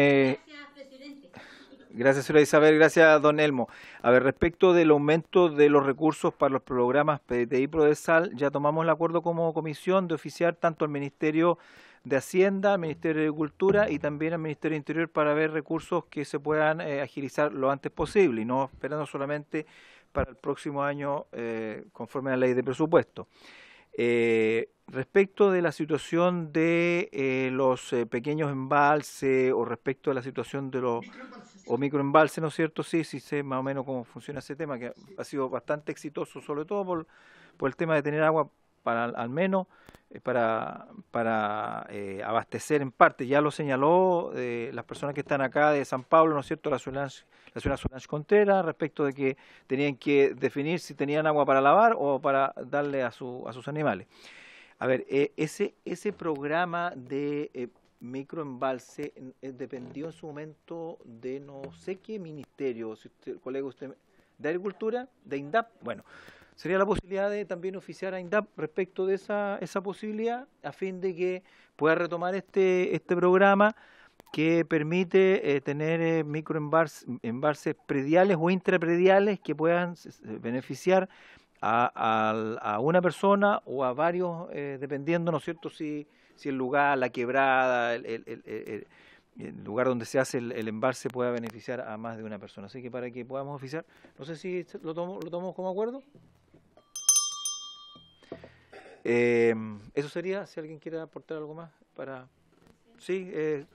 Gracias, señora Isabel. Gracias, don Elmo. A ver, respecto del aumento de los recursos para los programas PDTI y Prodesal, ya tomamos el acuerdo como comisión de oficiar tanto al Ministerio de Hacienda, al Ministerio de Agricultura y también al Ministerio de Interior para ver recursos que se puedan agilizar lo antes posible y no esperando solamente para el próximo año conforme a la ley de presupuesto. Respecto de la situación de los pequeños embalses o respecto de la situación de los microembalses, ¿no es cierto? Sí, sé más o menos cómo funciona ese tema, que ha sido bastante exitoso, sobre todo por el tema de tener agua para al menos para abastecer en parte. Ya lo señaló las personas que están acá de San Pablo, ¿no es cierto?, la señora Solange Contreras, respecto de que tenían que definir si tenían agua para lavar o para darle a sus animales. A ver, ese programa de microembalse dependió en su momento de no sé qué ministerio, si usted, colega, de Agricultura, de INDAP. Bueno, sería la posibilidad de también oficiar a INDAP respecto de esa posibilidad, a fin de que pueda retomar este programa que permite tener microembalses prediales o intraprediales que puedan beneficiar a una persona o a varios, dependiendo, ¿no es cierto?, si el lugar, la quebrada, el lugar donde se hace el embalse pueda beneficiar a más de una persona. Así que para que podamos oficiar, no sé si lo tomamos como acuerdo. Eso sería, si alguien quiere aportar algo más para... Sí,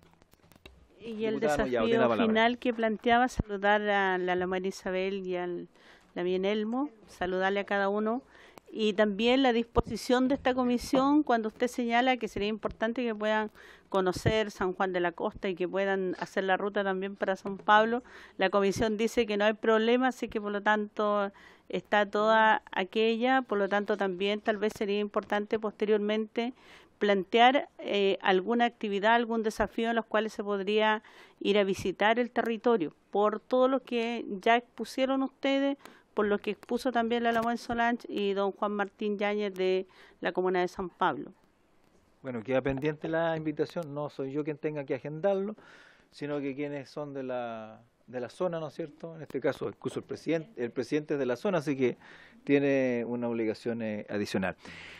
y el diputada, desafío final que planteaba, saludar a la María Isabel y al Damián Elmo, saludarle a cada uno, y también la disposición de esta comisión cuando usted señala que sería importante que puedan conocer San Juan de la Costa y que puedan hacer la ruta también para San Pablo. La comisión dice que no hay problema, así que por lo tanto está toda aquella, por lo tanto también tal vez sería importante posteriormente plantear alguna actividad, algún desafío en los cuales se podría ir a visitar el territorio, por todo lo que ya expusieron ustedes, por lo que expuso también la Lamoen Solange y don Juan Martín Yáñez de la comuna de San Pablo. Bueno, queda pendiente la invitación, no soy yo quien tenga que agendarlo, sino que quienes son de la zona, ¿no es cierto? En este caso, incluso el presidente es de la zona, así que tiene una obligación adicional.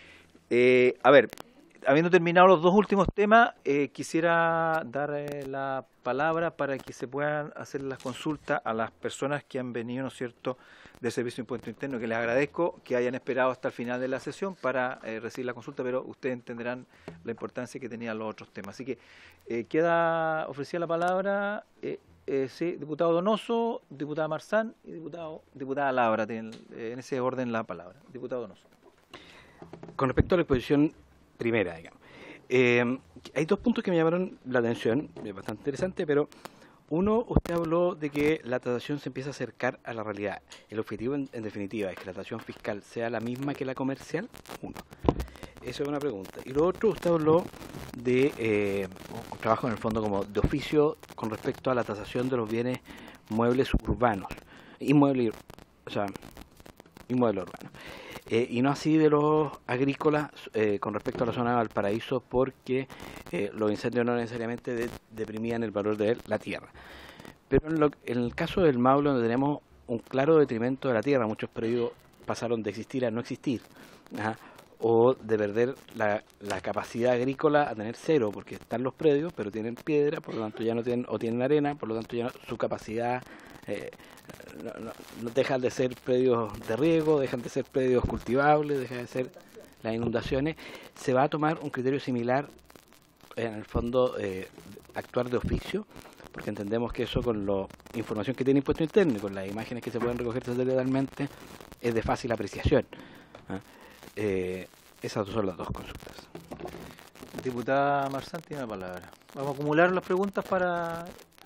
A ver, habiendo terminado los dos últimos temas, quisiera dar la palabra para que se puedan hacer las consultas a las personas que han venido, ¿no es cierto?, del Servicio de Impuesto Interno, que les agradezco que hayan esperado hasta el final de la sesión para recibir la consulta, pero ustedes entenderán la importancia que tenían los otros temas. Así que queda ofrecida la palabra, sí, diputado Donoso, diputada Marzán y diputada Labra, tienen en ese orden la palabra. Diputado Donoso. Con respecto a la exposición primera, digamos, hay dos puntos que me llamaron la atención, es bastante interesante, pero uno, usted habló de que la tasación se empieza a acercar a la realidad. El objetivo, en definitiva, es que la tasación fiscal sea la misma que la comercial. Uno. Esa es una pregunta. Y lo otro, usted habló de un trabajo en el fondo como de oficio con respecto a la tasación de los bienes muebles urbanos, inmuebles urbanos. Y no así de los agrícolas con respecto a la zona de Valparaíso, porque los incendios no necesariamente deprimían el valor de la tierra. Pero en el caso del Maule, donde tenemos un claro detrimento de la tierra, muchos predios pasaron de existir a no existir, o de perder la capacidad agrícola a tener cero, porque están los predios, pero tienen piedra, por lo tanto ya no tienen, o tienen arena, por lo tanto ya su capacidad no dejan de ser predios de riego, dejan de ser predios cultivables, dejan de ser las inundaciones. Se va a tomar un criterio similar, en el fondo, actuar de oficio, porque entendemos que eso con la información que tiene Impuesto Interno y con las imágenes que se pueden recoger satelitalmente es de fácil apreciación. Esas son las dos consultas. Diputada Marzán tiene la palabra. Vamos a acumular las preguntas para...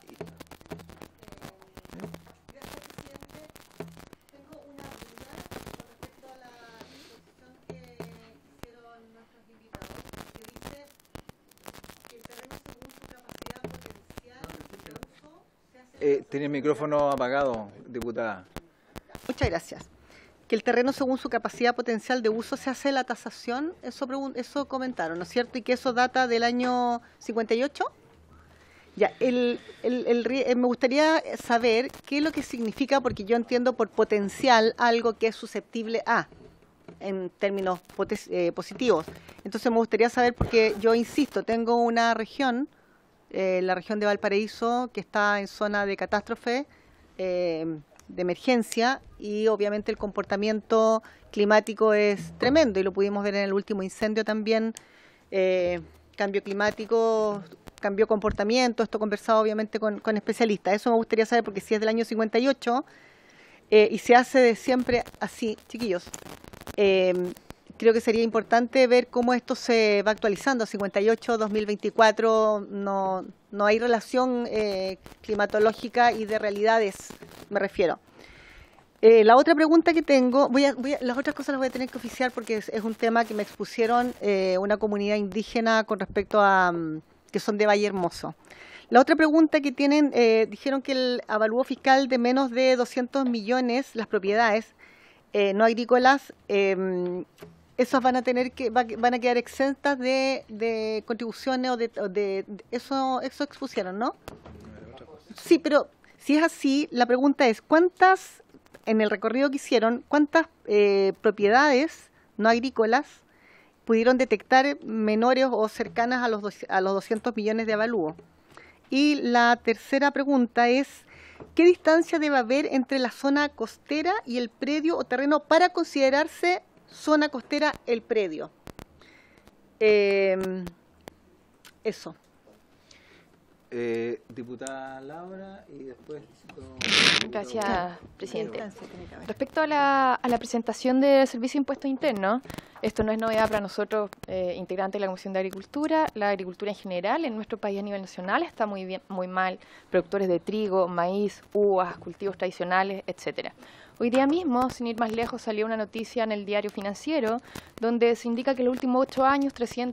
tiene el micrófono apagado, diputada. Muchas gracias. Que el terreno según su capacidad potencial de uso se hace la tasación, eso comentaron, ¿no es cierto? Y que eso data del año 58. Ya, me gustaría saber qué es lo que significa, porque yo entiendo por potencial algo que es susceptible a, en términos positivos. Entonces me gustaría saber, porque yo insisto, tengo una región, la región de Valparaíso, que está en zona de catástrofe, de emergencia, y obviamente el comportamiento climático es tremendo, y lo pudimos ver en el último incendio también. Cambio climático, cambio comportamiento, esto conversado obviamente con especialistas. Eso me gustaría saber, porque si es del año 58 y se hace de siempre así, chiquillos, creo que sería importante ver cómo esto se va actualizando. 58, 2024, no hay relación climatológica y de realidades, me refiero. La otra pregunta que tengo, las otras cosas las voy a tener que oficiar, porque es un tema que me expusieron una comunidad indígena con respecto a que son de Valle Hermoso. La otra pregunta que tienen, dijeron que el avalúo fiscal de menos de 200 millones, las propiedades no agrícolas, esas van a quedar exentas de contribuciones o de eso expusieron, ¿no? Sí, pero si es así, la pregunta es, ¿cuántas, en el recorrido que hicieron, cuántas propiedades no agrícolas pudieron detectar menores o cercanas a los 200 millones de avalúo. Y la tercera pregunta es, ¿qué distancia debe haber entre la zona costera y el predio o terreno para considerarse zona costera el predio? Eso. Diputada Laura y después... Gracias, presidente. Respecto a la presentación del Servicio de Impuestos Internos, esto no es novedad para nosotros, integrantes de la Comisión de Agricultura. La agricultura en general en nuestro país a nivel nacional está muy mal. Productores de trigo, maíz, uvas, cultivos tradicionales, etcétera. Hoy día mismo, sin ir más lejos, salió una noticia en el Diario Financiero donde se indica que en los últimos 8 años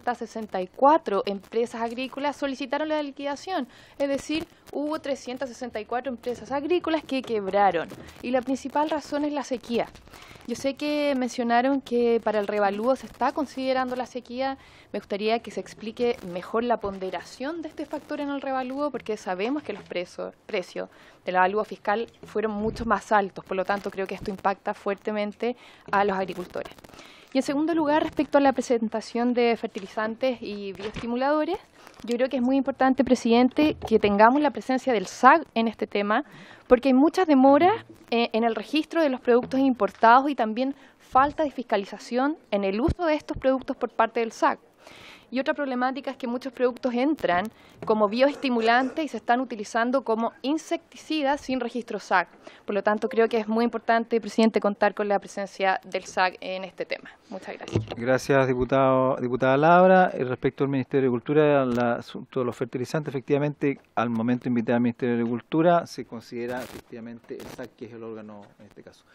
364 empresas agrícolas solicitaron la liquidación. Es decir, hubo 364 empresas agrícolas que quebraron. Y la principal razón es la sequía. Yo sé que mencionaron que para el revalúo se está considerando la sequía. Me gustaría que se explique mejor la ponderación de este factor en el revalúo, porque sabemos que los precios del avalúo fiscal fueron mucho más altos. Por lo tanto, creo que esto impacta fuertemente a los agricultores. Y en segundo lugar, respecto a la presentación de fertilizantes y bioestimuladores, yo creo que es muy importante, presidente, que tengamos la presencia del SAG en este tema, porque hay muchas demoras en el registro de los productos importados y también falta de fiscalización en el uso de estos productos por parte del SAG. Y otra problemática es que muchos productos entran como bioestimulantes y se están utilizando como insecticidas sin registro SAG. Por lo tanto, creo que es muy importante, presidente, contar con la presencia del SAG en este tema. Muchas gracias. Gracias, diputada Laura. Respecto al Ministerio de Agricultura, el asunto de los fertilizantes, efectivamente, al momento de invitar al Ministerio de Agricultura, se considera efectivamente el SAG, que es el órgano en este caso.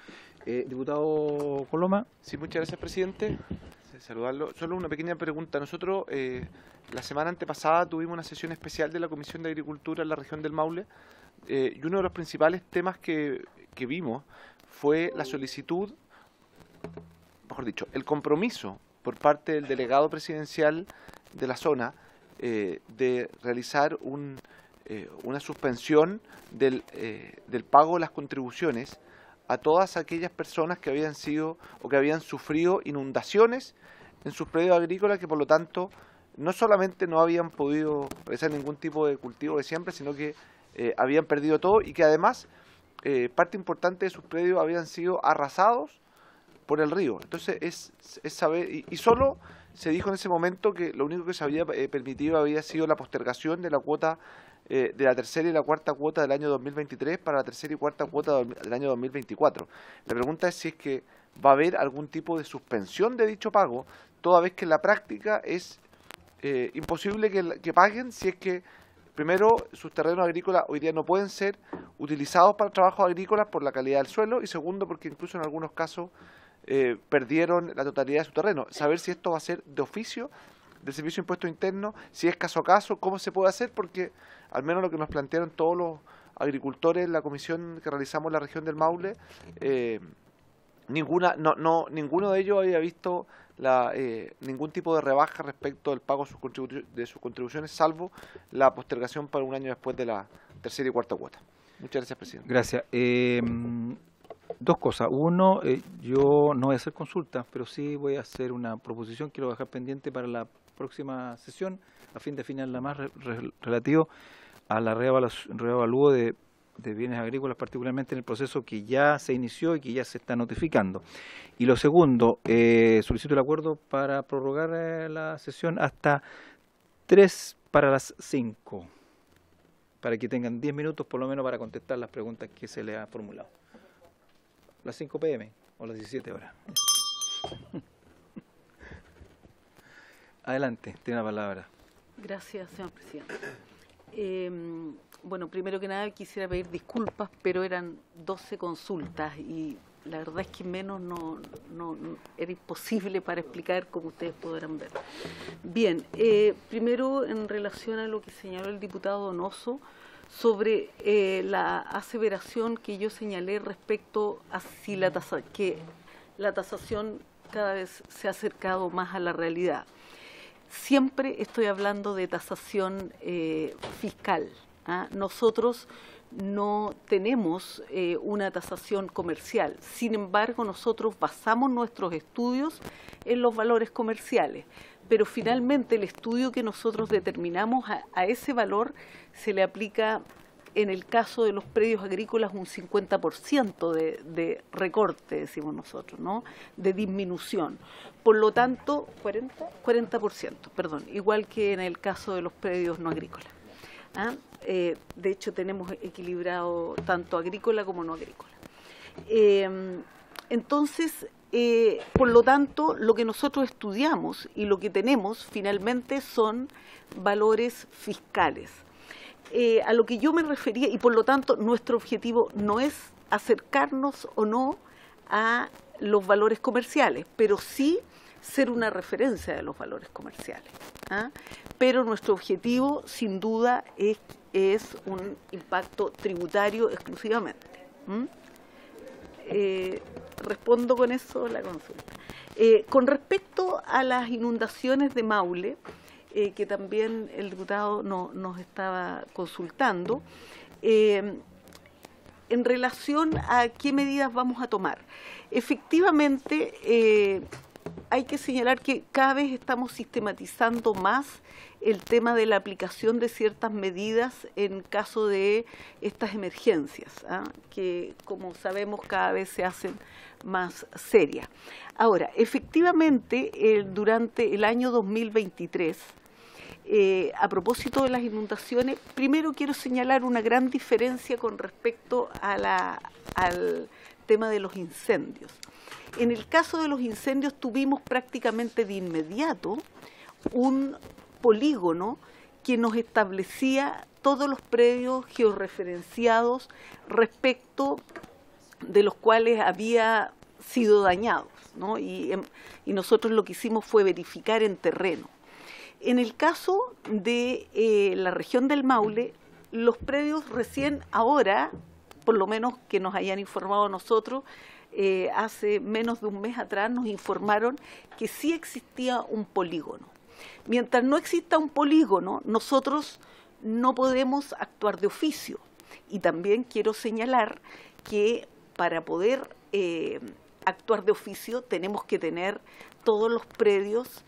Diputado Coloma. Sí, muchas gracias, presidente. Saludarlo. Solo una pequeña pregunta. Nosotros la semana antepasada tuvimos una sesión especial de la Comisión de Agricultura en la región del Maule y uno de los principales temas que vimos fue la solicitud, mejor dicho, el compromiso por parte del delegado presidencial de la zona de realizar una suspensión del pago de las contribuciones a todas aquellas personas que habían sido o que habían sufrido inundaciones en sus predios agrícolas, que por lo tanto no solamente no habían podido realizar ningún tipo de cultivo de siembra, sino que habían perdido todo y que además parte importante de sus predios habían sido arrasados por el río. Entonces es saber, y solo se dijo en ese momento que lo único que se había permitido había sido la postergación de la cuota de la tercera y la cuarta cuota del año 2023 para la tercera y cuarta cuota del año 2024. La pregunta es si es que va a haber algún tipo de suspensión de dicho pago, toda vez que en la práctica es imposible que paguen si es que, primero, sus terrenos agrícolas hoy día no pueden ser utilizados para trabajos agrícolas por la calidad del suelo, y segundo, porque incluso en algunos casos perdieron la totalidad de su terreno. Saber si esto va a ser de oficio del Servicio de Impuestos Internos, si es caso a caso, cómo se puede hacer, porque al menos lo que nos plantearon todos los agricultores en la comisión que realizamos en la región del Maule, ninguno de ellos había visto ningún tipo de rebaja respecto al pago de sus contribuciones, salvo la postergación para un año después de la tercera y cuarta cuota. Muchas gracias, presidente. Gracias. Dos cosas. Uno, yo no voy a hacer consultas, pero sí voy a hacer una proposición, quiero dejar pendiente para la próxima sesión, a fin de afinar la más relativo a la reevalúo de bienes agrícolas, particularmente en el proceso que ya se inició y que ya se está notificando. Y lo segundo, solicito el acuerdo para prorrogar la sesión hasta 3 para las 5, para que tengan 10 minutos por lo menos para contestar las preguntas que se les ha formulado. Las 5 p.m. o las 17 horas. Adelante, tiene la palabra. Gracias, señor presidente. Bueno, primero que nada quisiera pedir disculpas, pero eran 12 consultas y la verdad es que menos no era imposible para explicar, como ustedes podrán ver. Bien, primero en relación a lo que señaló el diputado Donoso sobre la aseveración que yo señalé respecto a si que la tasación cada vez se ha acercado más a la realidad. Siempre estoy hablando de tasación fiscal. Nosotros no tenemos una tasación comercial. Sin embargo, nosotros basamos nuestros estudios en los valores comerciales, pero finalmente el estudio que nosotros determinamos a ese valor se le aplica, en el caso de los predios agrícolas, un 50% de recorte, decimos nosotros, ¿no? De disminución. Por lo tanto, 40%, perdón, igual que en el caso de los predios no agrícolas. ¿Ah? De hecho, tenemos equilibrado tanto agrícola como no agrícola. Entonces, por lo tanto, lo que nosotros estudiamos y lo que tenemos finalmente son valores fiscales. A lo que yo me refería, y por lo tanto nuestro objetivo no es acercarnos o no a los valores comerciales, pero sí ser una referencia de los valores comerciales. ¿Ah? Pero nuestro objetivo, sin duda, es un impacto tributario exclusivamente. Respondo con eso la consulta. Con respecto a las inundaciones de Maule, que también el diputado nos estaba consultando, en relación a qué medidas vamos a tomar. Efectivamente, hay que señalar que cada vez estamos sistematizando más el tema de la aplicación de ciertas medidas en caso de estas emergencias, ¿ah? Que, como sabemos, cada vez se hacen más serias. Ahora, efectivamente, durante el año 2023, a propósito de las inundaciones, primero quiero señalar una gran diferencia con respecto a al tema de los incendios. En el caso de los incendios tuvimos prácticamente de inmediato un polígono que nos establecía todos los predios georreferenciados respecto de los cuales había sido dañados, ¿no? Y nosotros lo que hicimos fue verificar en terreno. En el caso de la región del Maule, los predios recién ahora, por lo menos que nos hayan informado a nosotros, hace menos de un mes atrás nos informaron que sí existía un polígono. Mientras no exista un polígono, nosotros no podemos actuar de oficio. Y también quiero señalar que para poder actuar de oficio tenemos que tener todos los predios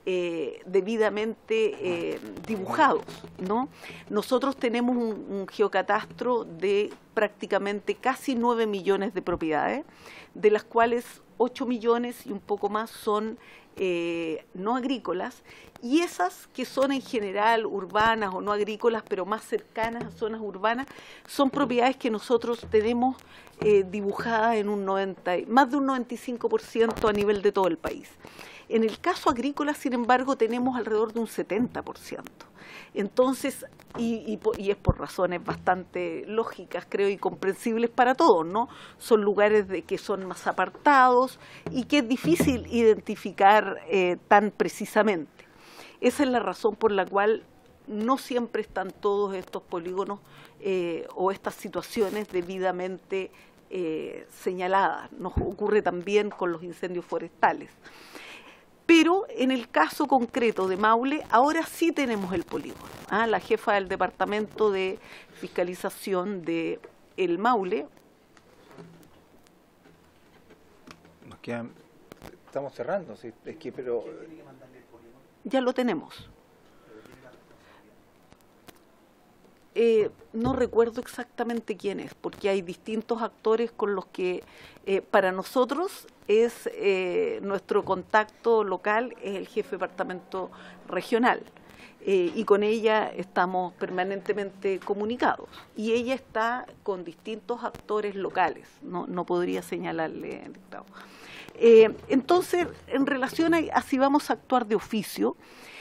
debidamente dibujados, ¿no? Nosotros tenemos un geocatastro de prácticamente casi 9 millones de propiedades, de las cuales 8 millones y un poco más son no agrícolas, y esas que son en general urbanas o no agrícolas, pero más cercanas a zonas urbanas, son propiedades que nosotros tenemos dibujadas en más de un 95% a nivel de todo el país. En el caso agrícola, sin embargo, tenemos alrededor de un 70%. Entonces, y es por razones bastante lógicas, creo, y comprensibles para todos, ¿no? Son lugares que son más apartados y que es difícil identificar tan precisamente. Esa es la razón por la cual no siempre están todos estos polígonos o estas situaciones debidamente señaladas. Nos ocurre también con los incendios forestales. Pero en el caso concreto de Maule, ahora sí tenemos el polígono. La jefa del Departamento de Fiscalización de el Maule. Nos quedan, estamos cerrando, ¿sí? Es que, pero ya lo tenemos. No recuerdo exactamente quién es, porque hay distintos actores con los que para nosotros es nuestro contacto local, es el jefe de departamento regional, y con ella estamos permanentemente comunicados, y ella está con distintos actores locales, no podría señalarle, diputado. Entonces, en relación a si vamos a actuar de oficio,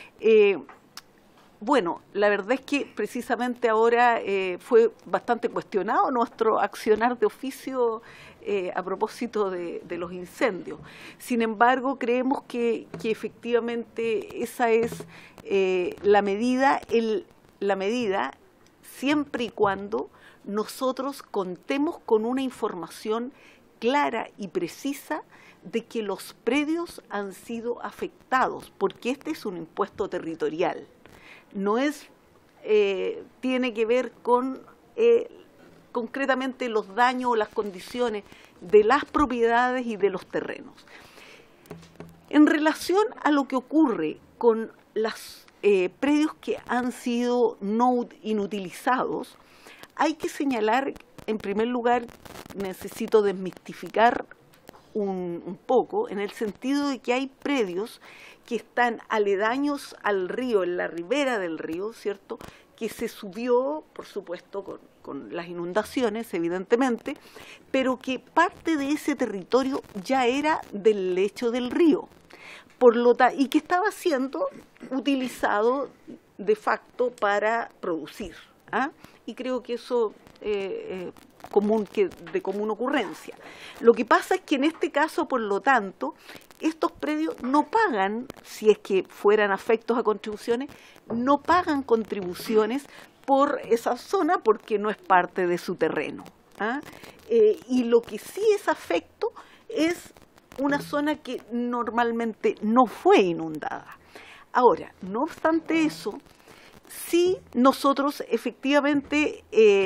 bueno, la verdad es que precisamente ahora fue bastante cuestionado nuestro accionar de oficio a propósito de los incendios. Sin embargo, creemos que efectivamente esa es la medida siempre y cuando nosotros contemos con una información clara y precisa de que los predios han sido afectados, porque este es un impuesto territorial. No es, tiene que ver con concretamente los daños o las condiciones de las propiedades y de los terrenos. En relación a lo que ocurre con los predios que han sido no inutilizados, hay que señalar, en primer lugar, necesito desmistificar un poco, en el sentido de que hay predios que están aledaños al río, en la ribera del río, ¿cierto?, que se subió, por supuesto, con las inundaciones, evidentemente, pero que parte de ese territorio ya era del lecho del río, y que estaba siendo utilizado de facto para producir. Y creo que eso de común ocurrencia. Lo que pasa es que en este caso, por lo tanto, estos predios no pagan, si es que fueran afectos a contribuciones, no pagan contribuciones por esa zona porque no es parte de su terreno. Y lo que sí es afecto es una zona que normalmente no fue inundada. Ahora, no obstante eso, sí nosotros efectivamente,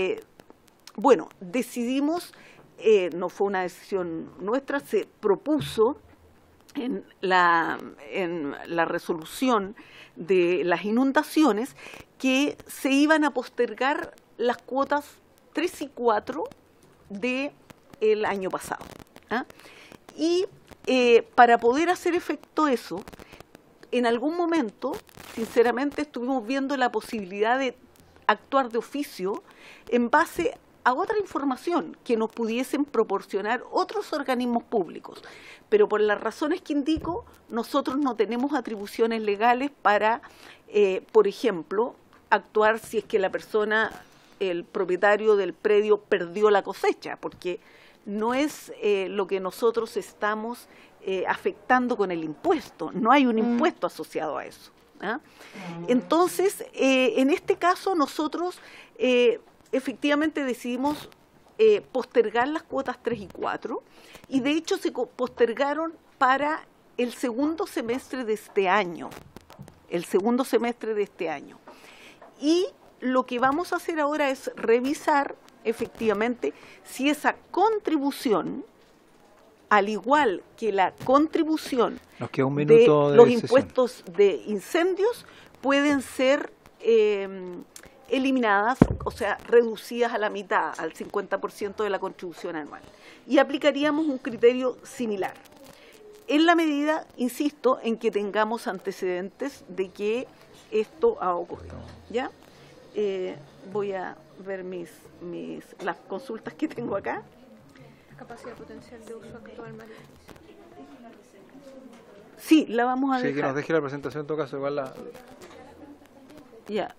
decidimos, no fue una decisión nuestra, se propuso en la resolución de las inundaciones que se iban a postergar las cuotas 3 y 4 del año pasado. Y para poder hacer efecto eso, en algún momento, sinceramente, estuvimos viendo la posibilidad de actuar de oficio en base a otra información que nos pudiesen proporcionar otros organismos públicos. Pero por las razones que indico, nosotros no tenemos atribuciones legales para, por ejemplo, actuar si es que la persona, el propietario del predio, perdió la cosecha, porque no es lo que nosotros estamos afectando con el impuesto, no hay un impuesto asociado a eso. Entonces, en este caso nosotros efectivamente decidimos postergar las cuotas 3 y 4 y de hecho se postergaron para el segundo semestre de este año, Y lo que vamos a hacer ahora es revisar efectivamente si esa contribución, al igual que la contribución de los impuestos de incendios, pueden ser eliminadas, o sea, reducidas a la mitad, al 50% de la contribución anual. Y aplicaríamos un criterio similar, en la medida, insisto, en que tengamos antecedentes de que esto ha ocurrido. ¿Ya? Voy a ver las consultas que tengo acá. Capacidad potencial de uso actual, María. Sí, la vamos a dejar. Sí, que nos deje la presentación en todo caso, igual la... Ya.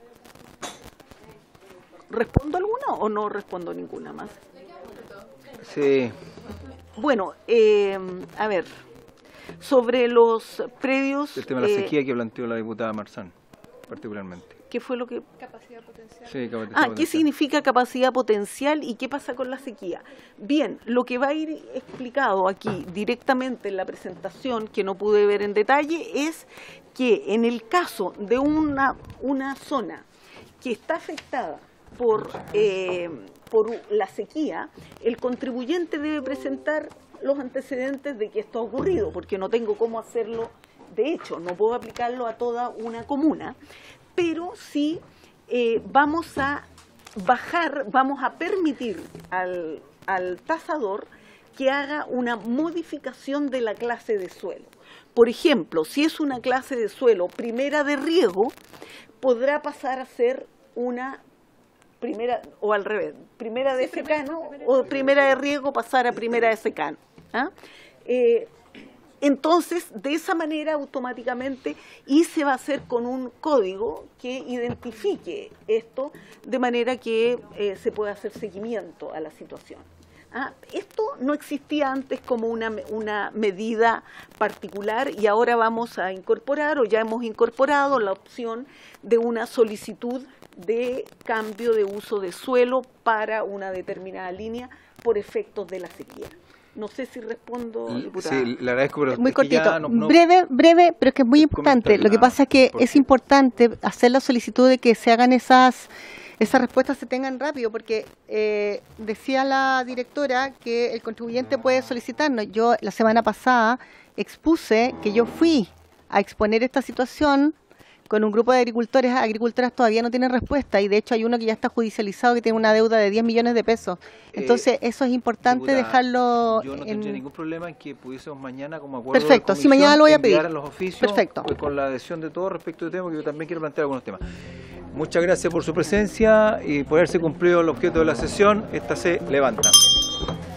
¿Respondo alguna o no respondo ninguna más? Sí. Bueno, a ver, sobre los predios... El tema de la sequía que planteó la diputada Marzán, particularmente. ¿Qué fue lo que...? Capacidad potencial. Sí, capacidad potencial. ¿Qué significa capacidad potencial y qué pasa con la sequía? Bien, lo que va a ir explicado aquí directamente en la presentación, que no pude ver en detalle, es que en el caso de una zona que está afectada por la sequía, el contribuyente debe presentar los antecedentes de que esto ha ocurrido, porque no tengo cómo hacerlo, de hecho, no puedo aplicarlo a toda una comuna, pero sí vamos a permitir al tasador que haga una modificación de la clase de suelo. Por ejemplo, si es una clase de suelo primera de riego, podrá pasar a ser una primera, o al revés, primera de secano, o primera de riego pasar a primera de secano. Entonces, de esa manera automáticamente, y se va a hacer con un código que identifique esto, de manera que se pueda hacer seguimiento a la situación. Esto no existía antes como una medida particular y ahora vamos a incorporar, o ya hemos incorporado, la opción de una solicitud de cambio de uso de suelo para una determinada línea por efectos de la sequía. No sé si respondo, diputada. Sí, le agradezco, pero muy cortito. Breve, pero es que es muy importante. Lo que pasa es que es importante hacer la solicitud de que se hagan esas esas respuestas se tengan rápido, porque decía la directora que el contribuyente puede solicitarnos. Yo la semana pasada expuse que yo fui a exponer esta situación con un grupo de agricultoras todavía no tienen respuesta, y de hecho hay uno que ya está judicializado, que tiene una deuda de 10 millones de pesos. Entonces eso es importante dejarlo. Yo no tendría ningún problema en que pudiésemos mañana, como acuerdo Perfecto, de si mañana lo voy a pedir. enviar a los oficios, Perfecto. pues, con la adhesión de todos respecto al tema, que yo también quiero plantear algunos temas. Muchas gracias por su presencia y por haberse cumplido el objeto de la sesión. Esta se levanta.